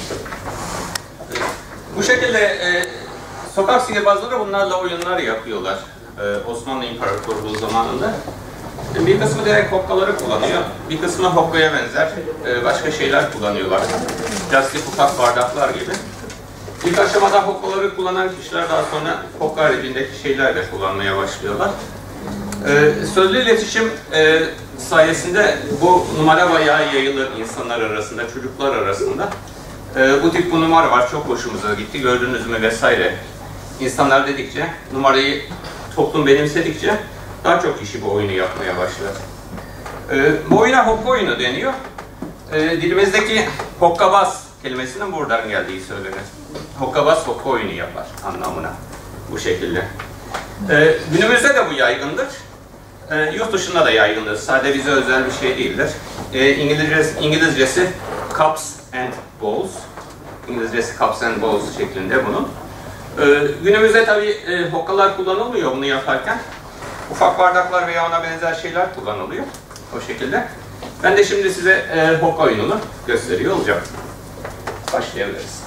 Bu şekilde sokak sihirbazları bunlarla oyunlar yapıyorlar. Osmanlı İmparatorluğu zamanında. Bir kısmı direkt hokkaları kullanıyor. Bir kısmı hokkaya benzer başka şeyler kullanıyorlar. Plastik ufak bardaklar gibi. İlk aşamada hokkaları kullanan kişiler daha sonra hokka haricindeki şeyler de kullanmaya başlıyorlar. Sözlü iletişim sayesinde bu numara bayağı yayılır insanlar arasında, çocuklar arasında. Bu tip bu numara var, çok hoşumuza gitti, gördünüz mü vesaire. İnsanlar dedikçe, numarayı toplum benimsedikçe daha çok kişi bu oyunu yapmaya başlar. Bu oyuna hokka oyunu deniyor. Dilimizdeki hokkabaz kelimesinin buradan geldiği söylenir. Hokkabaz hokka oyunu yapar anlamına. Bu şekilde. Günümüzde de bu yaygındır. Yurt dışında da yaygındır. Sadece bize özel bir şey değildir. İngilizcesi cups and bowls. İngilizcesi cups and bowls şeklinde bunun. Günümüzde tabii hokkalar kullanılmıyor bunu yaparken. Ufak bardaklar veya ona benzer şeyler kullanılıyor. O şekilde. Ben de şimdi size hokka oyununu gösteriyor olacağım. Başlayabiliriz.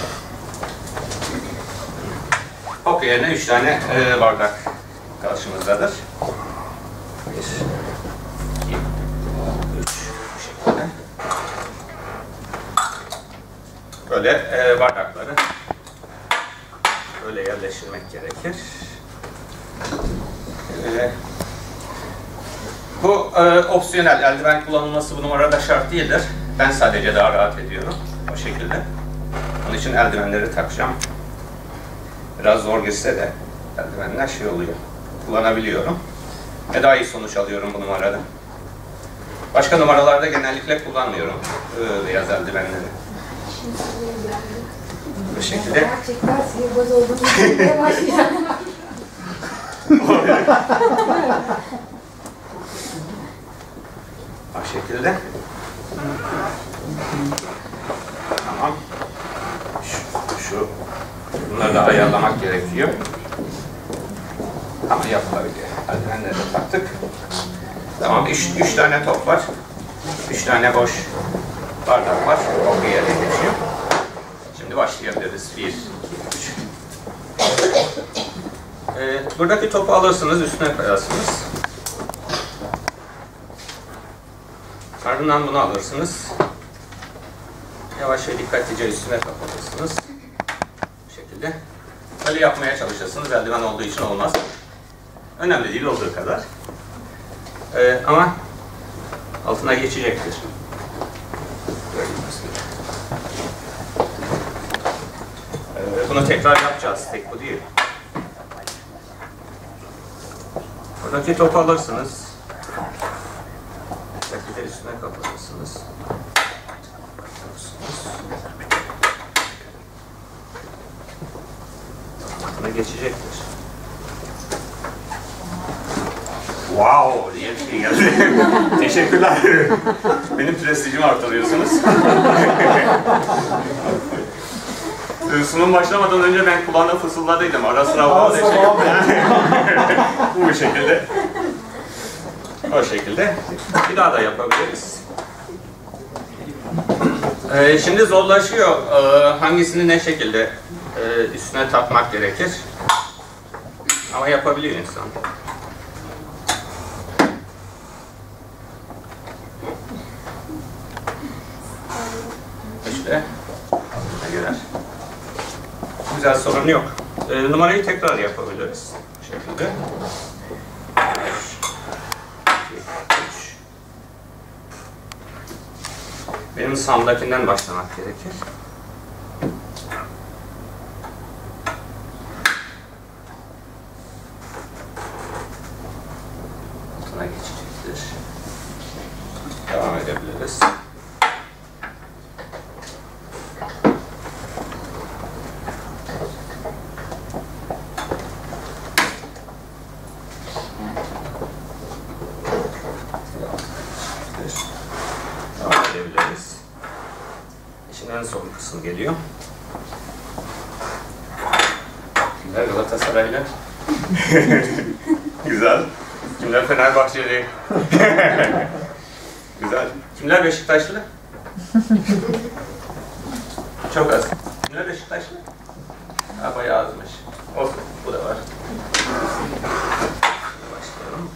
Hokka yerine 3 tane bardak karşımızdadır. 1, 2, 3 bu şekilde. Böyle bardakları böyle yerleştirmek gerekir. Bu opsiyonel, eldiven kullanılması bu numarada şart değildir. Ben sadece daha rahat ediyorum o şekilde. Onun için eldivenleri takacağım. Biraz zor geçse de eldivenler şey oluyor. Kullanabiliyorum. Ve daha iyi sonuç alıyorum bu numarada. Başka numaralarda genellikle kullanmıyorum beyaz eldivenleri. Bu şekilde. Gerçekten sihirbaz olduğunu düşünmeye başlayacağım. Bu şekilde. Tamam. Bunları da ayarlamak gerekiyor. Ama yapılabiliyor. Eldivenleri de taktık. Tamam, üç tane top var. 3 tane boş bardak var. O bir yere geçiyor. Şimdi başlayabiliriz. 1, 2, 3. Buradaki topu alırsınız, üstüne koyarsınız. Ardından bunu alırsınız. Yavaş ve dikkatlice üstüne kapatırsınız. Bu şekilde. Böyle yapmaya çalışırsınız. Eldiven olduğu için olmaz. Önemli değil olduğu kadar. Ama altına geçecektir. Bunu tekrar yapacağız. Tek bu değil. Buradaki topu alırsınız. Dikkatlice üstüne kapatırsınız. Altına geçecektir. Wow diye bir şey geldi. Teşekkürler. Benim prestijimi artırıyorsunuz. Sunum başlamadan önce ben kulağına fısıldadıydım. Ara sıra bana da şey bu şekilde. O şekilde. Bir daha da yapabiliriz. Şimdi zorlaşıyor. Hangisini ne şekilde üstüne takmak gerekir. Ama yapabiliyor insan. İşte girer. Güzel, sorun yok. Numarayı tekrar yapabiliriz. Bu şekilde. 3. Benim sağımdakinden başlamak gerekir. Altına geçecektir. Devam edebiliriz. Devam edebiliriz. Şimdi en son kısım geliyor. Kimler Galatasaraylı? Güzel. Kimler Fenerbahçeli? Güzel. Kimler Beşiktaşlı? Çok az. Kimler Beşiktaşlı? Ha, bayağı azmış. Olsun, bu da var. Başlayalım.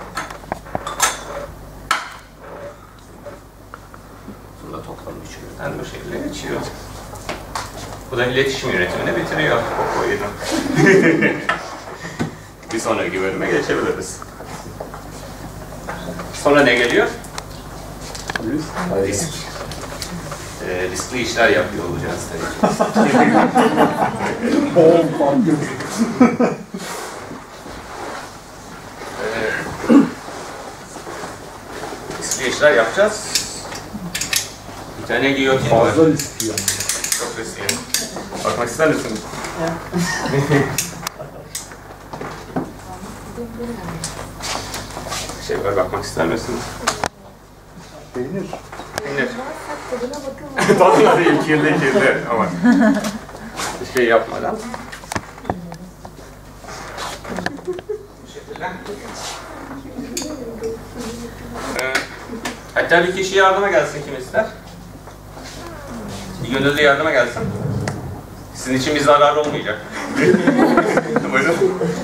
Bunda toplam 3 ürün bu şekilde geçiyor. Bu da iletişim yönetimini bitiriyor. O oyunu. Bir sonraki bölüme geçebiliriz. Sonra ne geliyor? Risk. Riskli işler yapıyor olacağız tabii. Riskli işler yapacağız. Bir tane giyotin var. Fazla riskli yani. Çok riskli. Bakmak ister misin? Şey var, bakmak ister misin? Peynir. Peynir. Tadına bakın. Tadına değil, kirli ama bir şey yapmadan. Bu şekilde. Hatta bir kişi yardıma gelsin, kim ister? Bir gönüllü yardıma gelsin. Sizin için bir zarar olmayacak. Buyurun.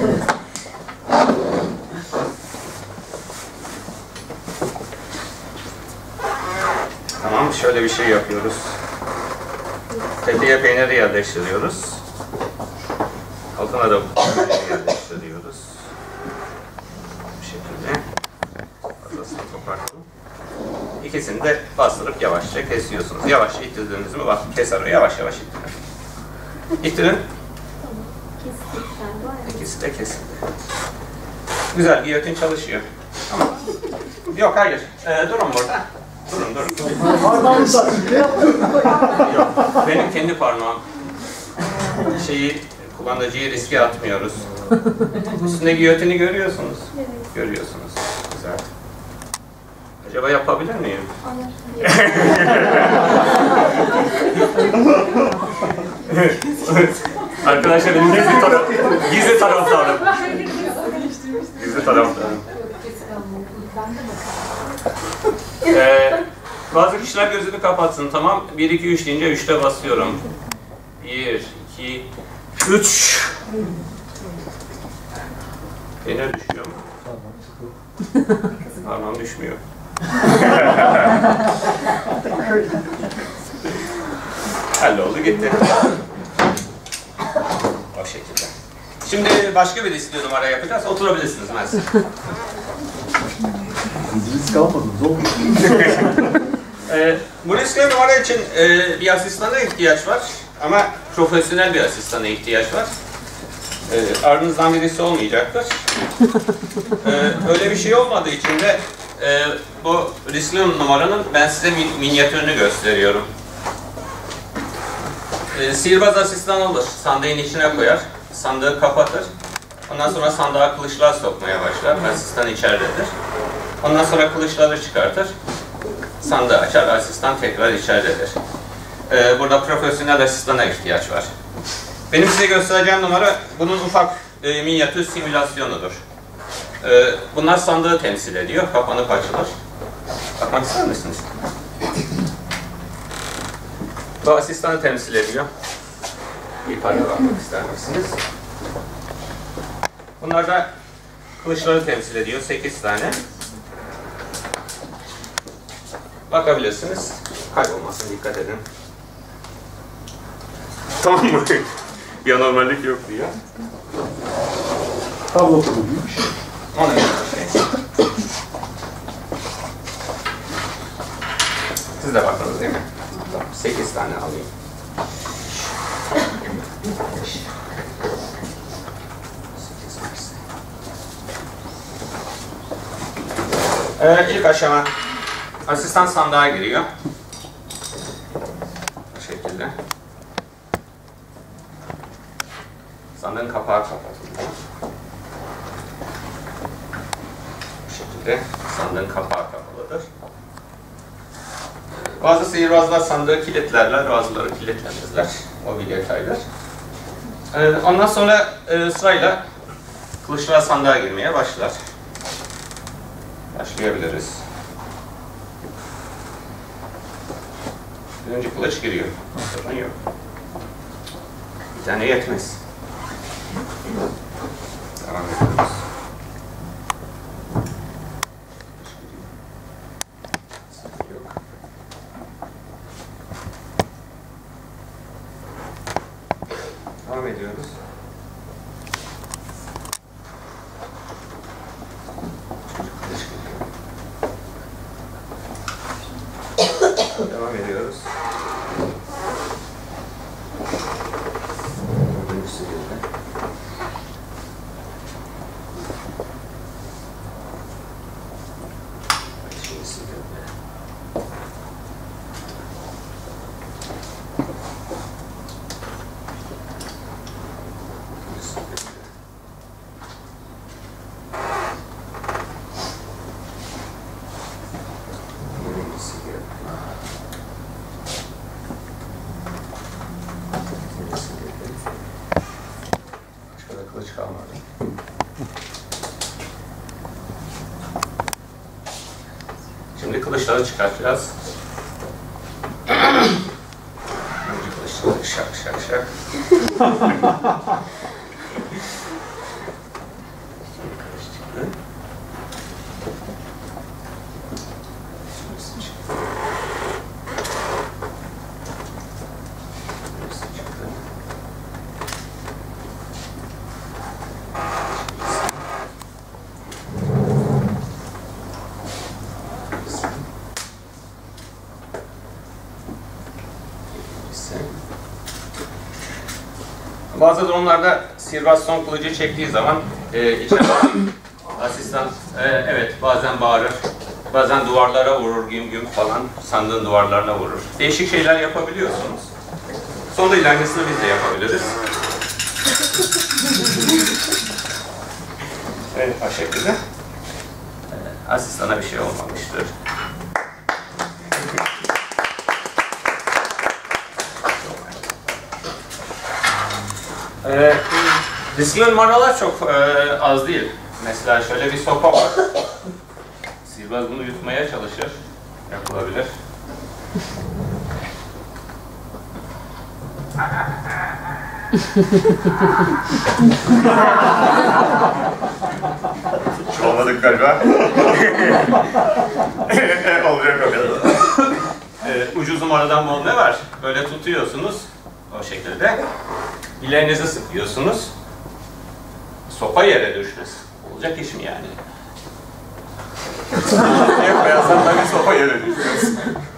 Tamam, şöyle bir şey yapıyoruz. Tepeye peyniri yerleştiriyoruz. Altına da peyniri yerleştiriyoruz. Bu şekilde. Fazlasını kopartalım. İkisini de bastırıp yavaşça kesiyorsunuz. Yavaşça ittirdiniz mi bak keser o. Yavaş yavaş ittirin. İttirin. İkisi de kesildi. Güzel, giyotin çalışıyor. Ama yok hayır. Durun burada. Durun. Parmağını sattın. Yok. Benim kendi parmağım. Kullanıcıyı riske atmıyoruz. Üstünde giyotini görüyorsunuz. Görüyorsunuz. Güzel. Acaba yapabilir miyim? Arkadaşlar benim gizli taraftarım. Gizli taraftarım. Bazı kişiler gözünü kapatsın, tamam. 1, 2, 3 deyince 3'te basıyorum. 1, 2, 3. Peynir düşüyor mu? Parmağım düşmüyor. Halloldu gitti. O şekilde. Şimdi başka bir riskli numara yapacağız. Oturabilirsiniz mesela. Risk almadınız oğlum. Bu riskli numara için bir asistana ihtiyaç var. Ama profesyonel bir asistana ihtiyaç var. Aranızdan birisi olmayacaktır. Öyle bir şey olmadığı için de bu riskli numaranın ben size minyatürünü gösteriyorum. Sihirbaz asistan olur. Sandığın içine koyar. Sandığı kapatır. Ondan sonra sandığa kılıçlar sokmaya başlar. Asistan içeridedir. Ondan sonra kılıçları çıkartır. Sandığı açar. Asistan tekrar içeridedir. Burada profesyonel asistana ihtiyaç var. Benim size göstereceğim numara bunun ufak minyatür simülasyonudur. Bunlar sandığı temsil ediyor. Kapanıp açılır. Bakmak ister misiniz? Bu asistanı temsil ediyor. Bir parça bakmak ister misiniz? Bunlar da kılıçları temsil ediyor. 8 tane. Bakabilirsiniz. Kaybolmasın, dikkat edin. Tamam mı? Bir anormallik yok diyor. Tablo gibi bir şey. Onun gibi bir şey. Siz de bakınız değil mi? 8 tane alayım. İlk aşama asistan sandığa giriyor. Bu şekilde. Sandığın kapağı kapatılıyor. Bu şekilde sandığın kapağı kapalıdır. Bazı sihirbazlar sandığı kilitlerler, bazıları kilitlemezler. O bir detaydır. Ondan sonra sırayla kılıçlar sandığa girmeye başlar. Başlayabiliriz. Birinci kılıç giriyor. Sorun yok. Bir tane yetmez. Devam ediyoruz. Yok. Devam ediyoruz. Devam ediyoruz. Dördüncüsü girdi. Beşincisi girdi. Altıncısı girdi. Yedincisi girdi. Başka da kılıç kalmadı. Şimdi kılıçları çıkartacağız. Önce kılıçları şak şak şak. Bazı durumlarda sihirbaz son kılıcı çektiği zaman içeride asistan evet bazen bağırır, bazen duvarlara vurur güm güm falan, sandığın duvarlarına vurur. Değişik şeyler yapabiliyorsunuz. Sonra ilerlesini biz de yapabiliriz. Evet, o şekilde. Asistana bir şey olmamıştır. Riskli numaralar çok az değil. Mesela şöyle bir sopa var. Sihirbaz bunu yutmaya çalışır. Yapılabilir. Hiç olmadık galiba. Olacak o kadar. Ucuz numaradan bol ne var? Böyle tutuyorsunuz. O şekilde. Bileğinizi sıkıyorsunuz. Sopa yere düşmez. Olacak iş mi yani? Yok beyazdan tabii sopa yere düşmez.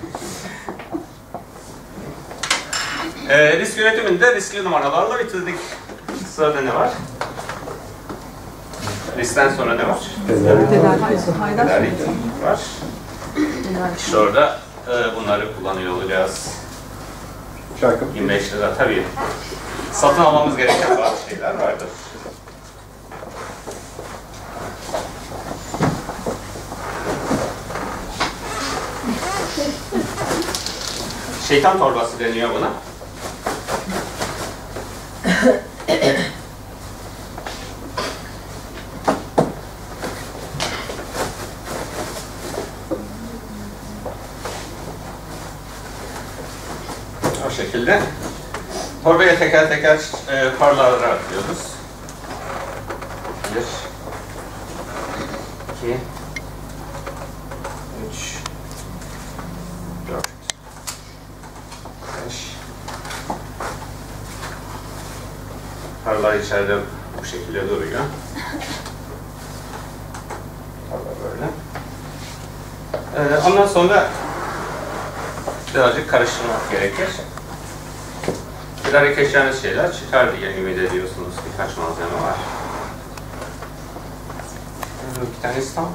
Risk yönetiminde riskli numaralarla bitirdik. Sırada ne var? Riskten sonra ne var? Tedarik var. İşte orada bunları kullanıyor olacağız. 25 lira tabii. Satın almamız gereken bazı şeyler vardır. Şeytan torbası deniyor buna. O şekilde. Torbaya teker teker parlarla atıyoruz. 1 2 3 4 5 Parlar içeride bu şekilde duruyor. Parlar böyle. Ondan sonra birazcık karıştırmak gerekir. Tedarik edeceğiniz şeyler çıkar diye ümit ediyorsunuz. Birkaç malzeme var. Bir tanesi tam.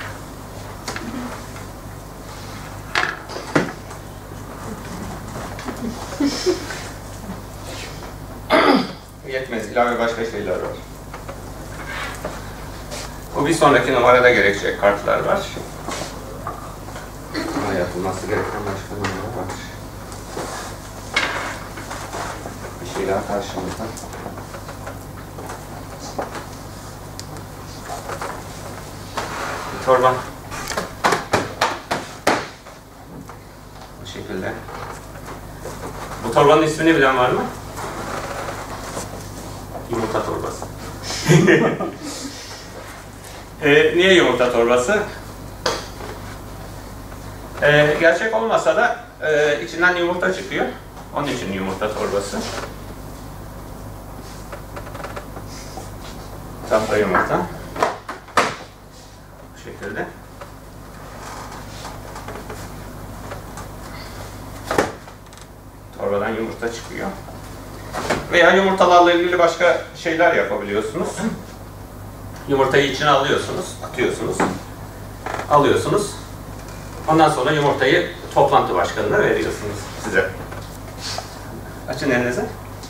Yetmez. İlave başka şeyler var. Bu bir sonraki numarada gerekecek kartlar var. Ama yapılması gereken başka numara var. Bir şey daha karşımızda. Bir torba. Bu şekilde. Bu torbanın ismini bilen var mı? Yumurta torbası. Niye yumurta torbası? Gerçek olmasa da içinden yumurta çıkıyor. Onun için yumurta torbası. Tahta yumurta. Bu şekilde. Torbadan yumurta çıkıyor. Veya yumurtalarla ilgili başka şeyler yapabiliyorsunuz. Yumurtayı içine alıyorsunuz, atıyorsunuz. Alıyorsunuz. Ondan sonra yumurtayı toplantı başkanına veriyorsunuz size. Açın elinizi.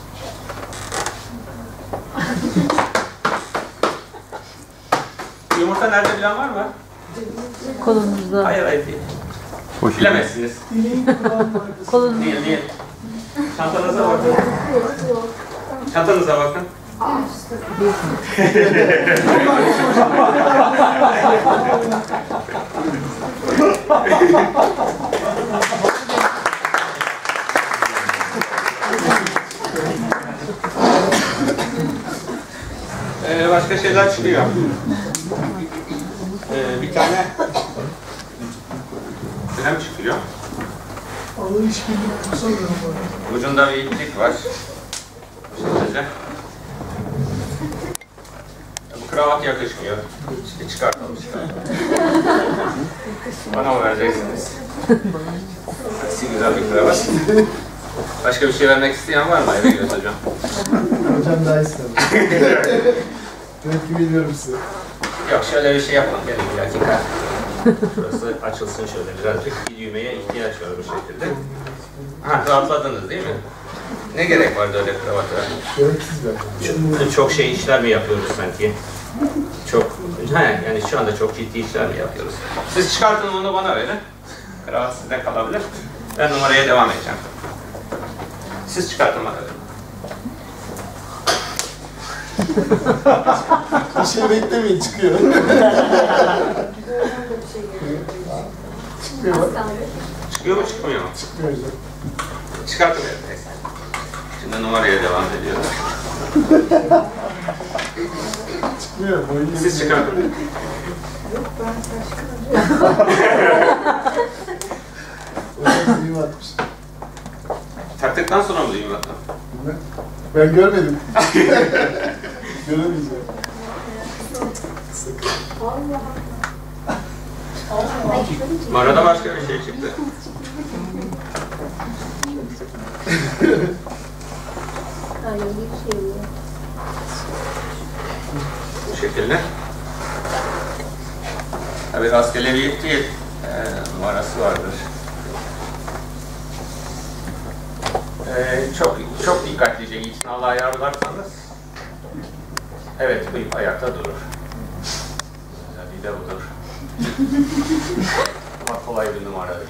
Yumurta nerede bilen var mı? Kolunuzda. Hayır değil. Bilemezsiniz. Kolunuzda. Değil. Çantanıza bakın. Çantanıza bakın. Başka şeyler çıkıyor. Bir tane krem çıkıyor. Allah'ın hiçbirini kursamıyorum bu. Ucunda bir iplik var. Bu şekilde. Bu kravat yakışmıyor. İşte çıkartalım. Bana mı vereceksiniz? Güzel bir kravat. Başka bir şey vermek isteyen var mı? Eve götüreceğim. Hocam daha istemem. Tepki veriyorum size. Yok, şöyle bir şey yapalım. Gelin bir dakika. Şurası açılsın şöyle birazcık. Bir düğmeye ihtiyaç var bu şekilde. Ha, rahatladınız değil mi? Ne gerek vardı öyle kravata? Gereksiz bence. Çok şey işler mi yapıyoruz sanki? Yani şu anda çok ciddi işler mi yapıyoruz? Siz çıkartın onu bana verin. Kravat sizde kalabilir. Ben numaraya devam edeceğim. Siz çıkartın bana verin. Bir şey beklemeyin, çıkıyor. Çıkmıyor bak. Çıkıyor mu çıkmıyor mu? Çıkmıyor hocam. Çıkartın verin. Neyse. Şimdi numaraya devam ediyoruz. Çıkmıyor. Siz çıkartın. Hocam düğme atmış. Taktıktan sonra mı duyayım bakalım? Ben görmedim. Göremeyeceğim. Arada başka bir şey çıktı. Bu şekilde. Tabii rastgele bir değil, numarası vardır. Çok dikkatlice itinalı ayarlarsanız, evet, bu ayakta durur. Bir de budur. Ama kolay bir numara değil.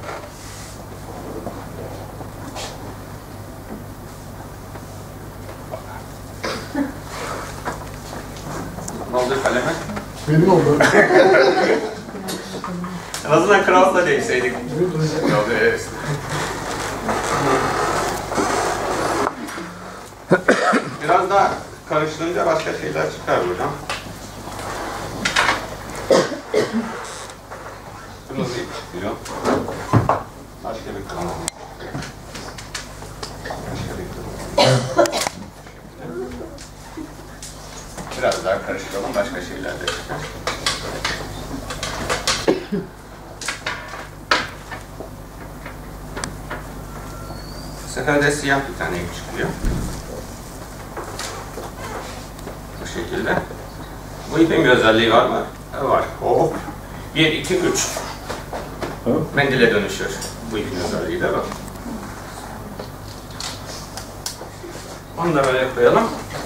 Ne oldu kaleme? Benim oldu. En azından kravatla değseydik. Yok, evet. Biraz daha karıştırınca başka şeyler çıkar hocam. Kırmızı ip çıkıyor. Başka bir kanal. Başka bir kanal. Biraz daha karıştıralım, başka şeyler de çıkar. Bu sefer de siyah bir tane ip çıkıyor. Bu şekilde. Bu ipin bir özelliği var mı? Var. Hop. 1, 2, 3. Mendile dönüşür. Bu ipin özelliği de var. Onu da böyle koyalım.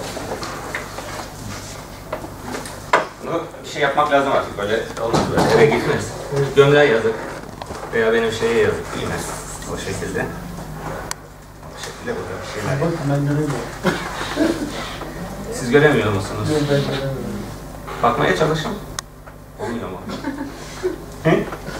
Bunu bir şey yapmak lazım artık. Böyle olmaz, böyle eve gitmez. Gömleğe yazık. Veya benim şeye yazık. Giymez. O şekilde. O şekilde burada bir şeyler. Bak ben göremiyorum. Siz göremiyor musunuz? Ben göremiyorum. Bakmaya çalışın. Olmuyor mu? Hı?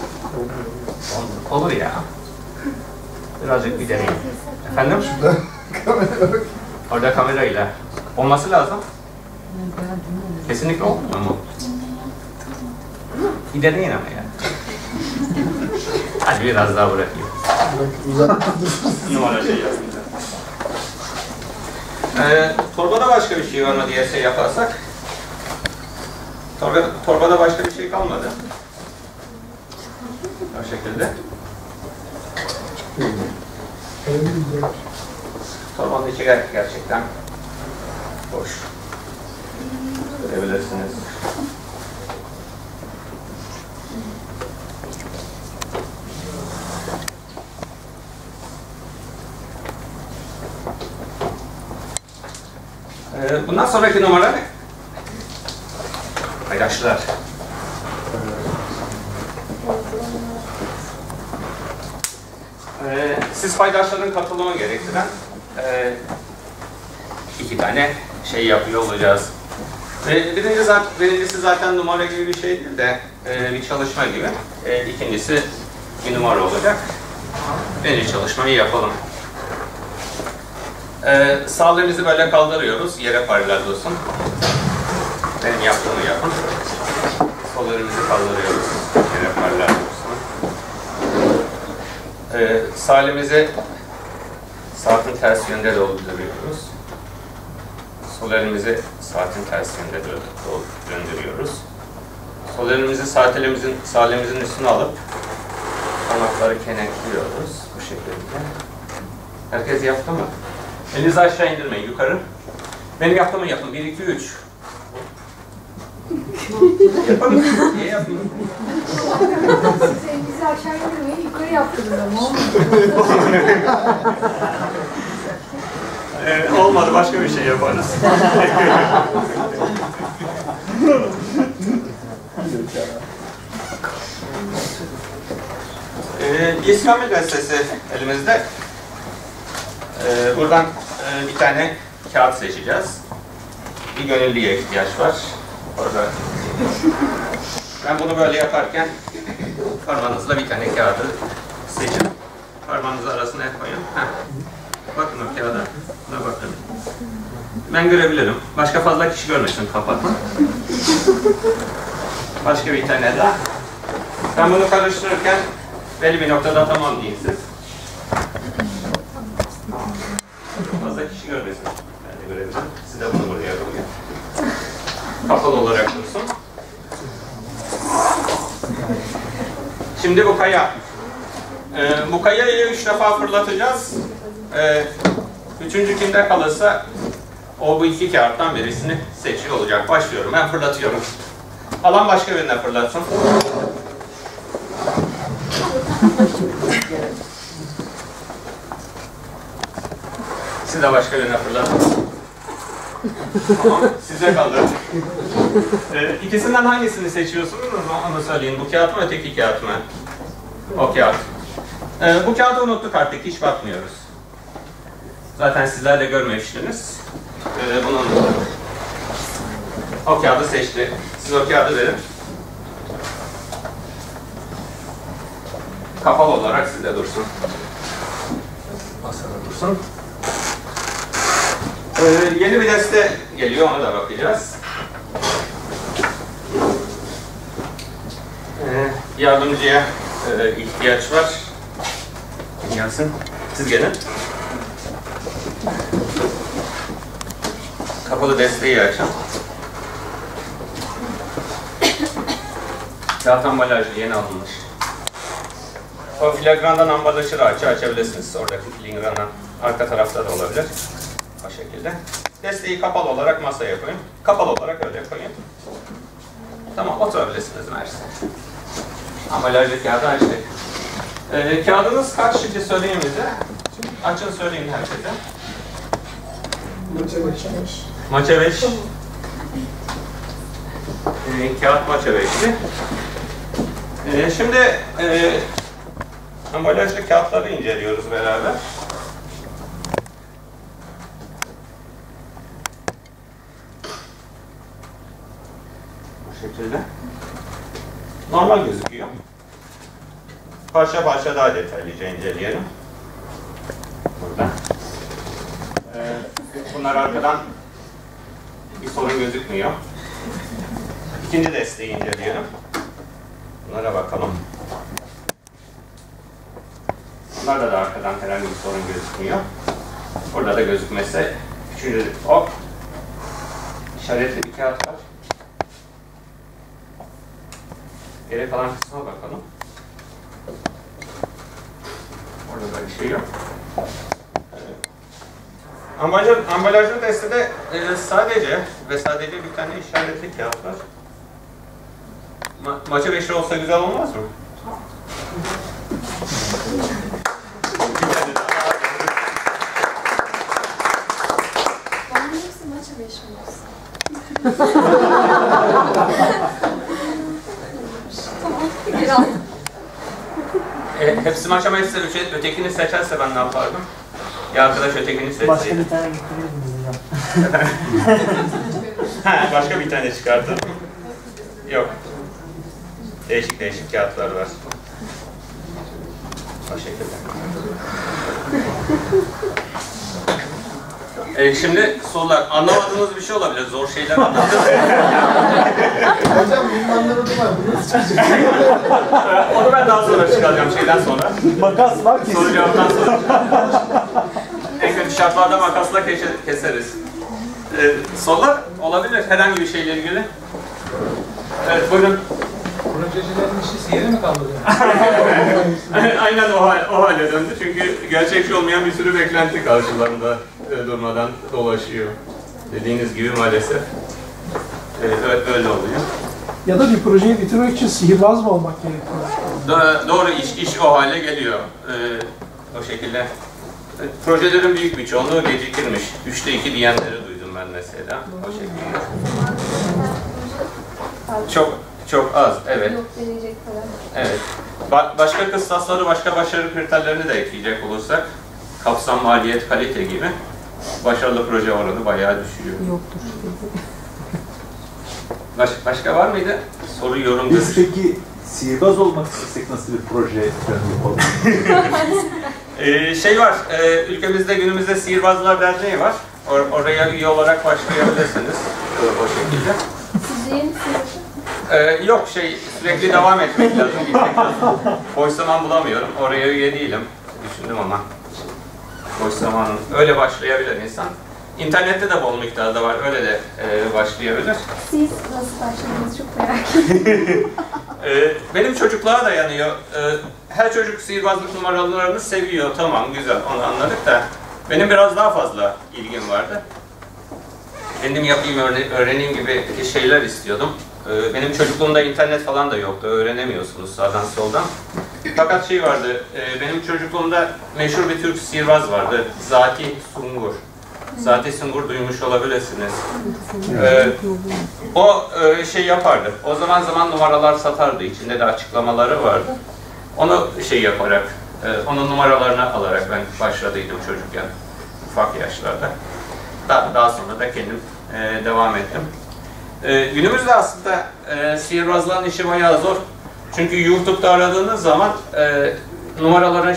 Olur ya. Birazcık bir deneyin. Efendim? Kameraya bak. Orada kamerayla. Olması lazım. Kesinlikle olmuyor mu? Bir deneyin ama ya. Hadi biraz daha bırakayım. Bak uzak. Numara şey yazınca. Torbada başka bir şey var mı diye şey yaparsak. Torbada başka bir şey kalmadı. O şekilde. Torbanın içi gerçekten boş. Görebilirsiniz. Bundan sonraki numara ne? Paydaşlar. Siz paydaşların katılımı gerektiren iki tane şey yapıyor olacağız. Birincisi zaten numara gibi bir şey değil de bir çalışma gibi. İkincisi bir numara olacak. Birinci çalışmayı yapalım. Sağ elimizi böyle kaldırıyoruz. Yere paralel olsun. Benim yaptığımı yapın. Sol elimizi kaldırıyoruz. Yere paralel olsun. Sağ elimizi saatin ters yönde dolduruyoruz. Sol elimizi saatin ters yönde döndürüyoruz. Sol elimizi sağ elimizin üstüne alıp parmakları kenetliyoruz bu şekilde. Herkes yaptı mı? Elinizi aşağı indirmeyin, yukarı. Benim yaptığımı yapın. 1, 2, 3. Yapalım. Niye yapmayayım? Siz elinizi aşağı indirmeyin, yukarı yaptırın ama olmadı. Olmadı. Başka bir şey yaparız. İskambil destesi elimizde. Buradan bir tane kağıt seçeceğiz. Bir gönüllüye ihtiyaç var. Orada. Ben bunu böyle yaparken parmağınızla bir tane kağıdı seçin. Parmağınızı arasına koyun. Heh. Bakın o kağıda. Buna bakın. Ben görebilirim. Başka fazla kişi görmesin, kapatın. Başka bir tane daha. Ben bunu karıştırırken belli bir noktada tamam deyin siz. Fazla kişi görmesin. Ben de görebilirim. Siz de bunu buraya koyun. Kapalı olarak dursun. Şimdi bu kaya. Bu kayayı 3 defa fırlatacağız. Üçüncü kimde kalırsa o bu iki kağıttan birisini seçiyor olacak. Başlıyorum. Ben fırlatıyorum. Alan başka birine fırlatsın. Siz de başka birine fırlatın. Tamam, size kaldı. İkisinden hangisini seçiyorsunuz? Onu söyleyin. Bu kağıt mı, öteki kağıt mı? O kağıt. Bu kağıdı unuttuk artık. Hiç bakmıyoruz. Zaten sizler de görmemiştiniz. Bunu unuttuk. O kağıdı seçti. Siz o kağıdı verin. Kapalı olarak sizde dursun. Masada dursun. Yeni bir deste geliyor, ona da bakacağız. Yardımcıya ihtiyaç var. Kim gelsin? Siz gelin. Kapalı desteği açın. Kağıt ambalajı yeni alınmış. O filagrandan ambalajı açabilirsiniz. Oradaki filigrana arka tarafta da olabilir. O şekilde. Desteği kapalı olarak masaya koyun. Kapalı olarak öyle koyun. Tamam, oturabilirsiniz Mersin. Ambalajlı kağıdı açtık. Kağıdınız kaç şimdi söyleyin bize. Açın söyleyin herkese. Maça 5. Kağıt maça 5'ti. Şimdi ambalajlı kağıtları inceliyoruz beraber. Bu şekilde. Normal gözüküyor. Parça parça daha detaylıca inceleyelim. Burada. Bunlar arkadan bir sorun gözükmüyor. İkinci desteği inceleyelim. Bunlara bakalım. Bunlarda da arkadan herhangi bir sorun gözükmüyor. Burada da gözükmese üçüncü hop işaretli bir kağıt var. Geri kalan kısma bakalım. Orada da bir şey yok. Ambalajlı destede sadece bir tane işaretli kağıt var. Maça 5 olsa güzel olmaz mı? Bana hepsi maça 5 mi olsun? Tamam, biraz. Hepsi maça 5'se ötekini seçerse ben ne yapardım? Ya arkadaş ötekini seçseydi. Başka bir tane getirelim hocam. Başka bir tane çıkardım. Yok. Değişik kağıtlar var. O şekilde. Şimdi sorular. Anlamadığınız bir şey olabilir. Zor şeyler anlattım. Hocam benim anlamadım var. Bu nasıl çıkacak? Onu ben daha sonra çıkaracağım şeyden sonra. Makas var ki. Soru cevaptan sonra. En kötü şartlarda makasla keseriz. Sorular olabilir herhangi bir şeyle ilgili. Evet, buyurun. Projecilerin işi sihire mi kaldı? Aynen o hale döndü çünkü gerçekçi olmayan bir sürü beklenti karşılarında durmadan dolaşıyor. Dediğiniz gibi maalesef öyle oluyor. Ya da bir projeyi bitirmek için sihirbaz mı olmak gerekiyor? Doğru, iş o hale geliyor. O şekilde. Projelerin büyük bir çoğunluğu gecikirmiş. 3'te 2 diyenleri duydum ben mesela. O şekilde. Çok az, evet. Yok deneyecek kadar. Evet. Başka kıstasları, başka başarı kriterlerini de ekleyecek olursak, kapsam, maliyet, kalite gibi başarılı proje oranı bayağı düşüyor. Yoktur. Başka var mıydı? Soru, yorum. Biz peki sihirbaz olmak istesek nasıl bir proje yapalım? Şey var, ülkemizde günümüzde Sihirbazlar Derneği var. Oraya üye olarak başlayabilirsiniz o şekilde. Siz değil misiniz? Yok, sürekli devam etmek lazım, gitmek lazım. Boş zaman bulamıyorum, oraya üye değilim. Düşündüm ama. Boş zamanın, öyle başlayabilir insan. İnternette de bol miktarda var, öyle de başlayabilir. Siz nasıl başladınız çok merak ediyorum. Benim çocukluğa dayanıyor. Her çocuk sihirbazlık numaralarını seviyor, tamam güzel, onu anladık da benim biraz daha fazla ilgim vardı. Kendim yapayım, öğreneyim gibi şeyler istiyordum. Benim çocukluğumda internet falan da yoktu, öğrenemiyorsunuz sağdan soldan. Fakat şey vardı, benim çocukluğumda meşhur bir Türk sihirbaz vardı, Zati Sungur. Zati Sungur duymuş olabilirsiniz. O şey yapardı, o zaman numaralar satardı, içinde de açıklamaları vardı. Onu yaparak, onun numaralarını alarak ben başladıydım çocukken, ufak yaşlarda. Daha sonra da kendim devam ettim. Günümüzde aslında sihirbazların işi bayağı zor. Çünkü YouTube'da aradığınız zaman numaraların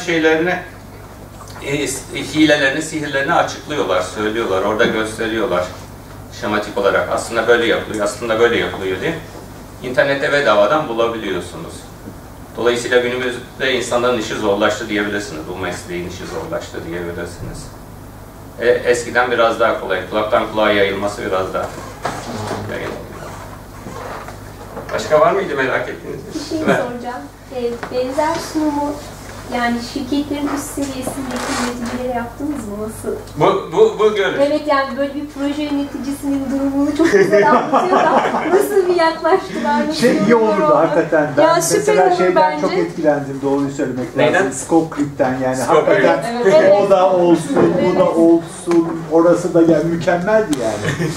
hilelerini, sihirlerini açıklıyorlar, söylüyorlar, orada gösteriyorlar şematik olarak. Aslında böyle yapılıyor, aslında böyle yapılıyor diye. İnternette bedavadan bulabiliyorsunuz. Dolayısıyla günümüzde insanların işi zorlaştı diyebilirsiniz, bu mesleğin işi zorlaştı diyebilirsiniz. Eskiden biraz daha kolay, kulaktan kulağa yayılması biraz daha yayılıyor. Başka var mıydı merak ettiğiniz? Bir şey soracağım. Benzer sunumu yani şirketlerin üst seviyesindeki yöneticilere yaptınız mı? Nasıl? Bu görüş. Evet, yani böyle bir proje yöneticisinin durumunu çok güzel anlatıyor da nasıl bir yaklaştılar? Nasıl İyi olurdu yorumlar hakikaten. Ben Ya, süper mesela olur şeyden bence. çok etkilendim, doğruyu söylemek Neyden? lazım. Scope yani Scope hakikaten Evet. o da olsun, bu da olsun, orası da yani mükemmeldi yani.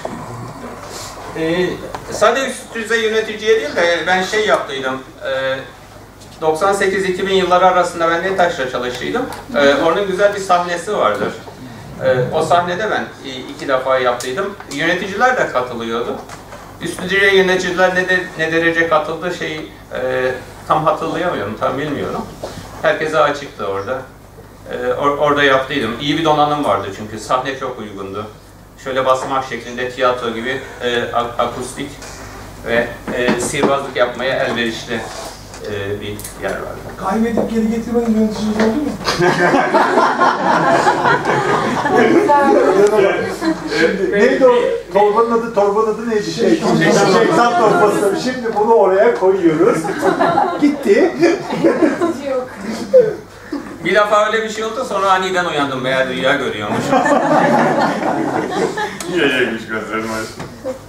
Sadece üst düzey yöneticiye değil de ben yaptıydım. 98-2000 yılları arasında ben Netaş'la çalıştıydım. Onun güzel bir sahnesi vardır. O sahnede ben 2 defa yaptıydım. Yöneticiler de katılıyordu. Üst düzey yöneticiler ne derece katıldı tam hatırlayamıyorum, tam bilmiyorum. Herkese açıktı orada. Orada yaptıydım. İyi bir donanım vardı çünkü sahne çok uygundu. Şöyle basmak şeklinde tiyatro gibi akustik ve sihirbazlık yapmaya elverişli bir yer vardı. Kaybedip geri getirmenin yöneticiniz oldu mu? Neydi o? Torbanın adı neydi? Şeytan torbası. Şimdi bunu oraya koyuyoruz. Gitti. Yok. Bir defa öyle bir şey oldu, sonra aniden uyandım, meğer rüya görüyormuşum. Yiyecekmiş gözlerim açtım.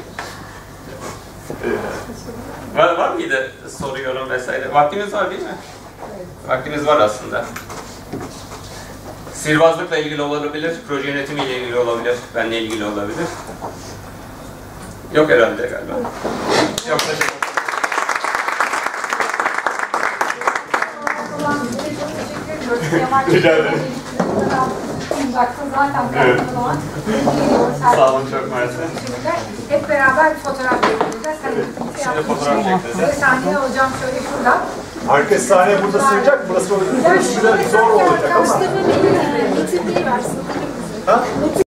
Var mıydı soruyorum vesaire? Vaktimiz var değil mi? Vaktimiz var aslında. Sihirbazlıkla ilgili olabilir, proje yönetimiyle ilgili olabilir, benimle ilgili olabilir. Yok herhalde galiba. Yok, teşekkür ederim. Rica ederim. Baktın zaten Evet. zaman. Sağ olun, çok mersi. Hep beraber bir fotoğraf çekeceğiz. Şimdi fotoğraf çekeceğiz. Sahneye alacağım şöyle şuradan. Arka sahne burada sığacak, burası biraz zor olacak ama. Mustafa Bey'in getirdiği versin. Ha?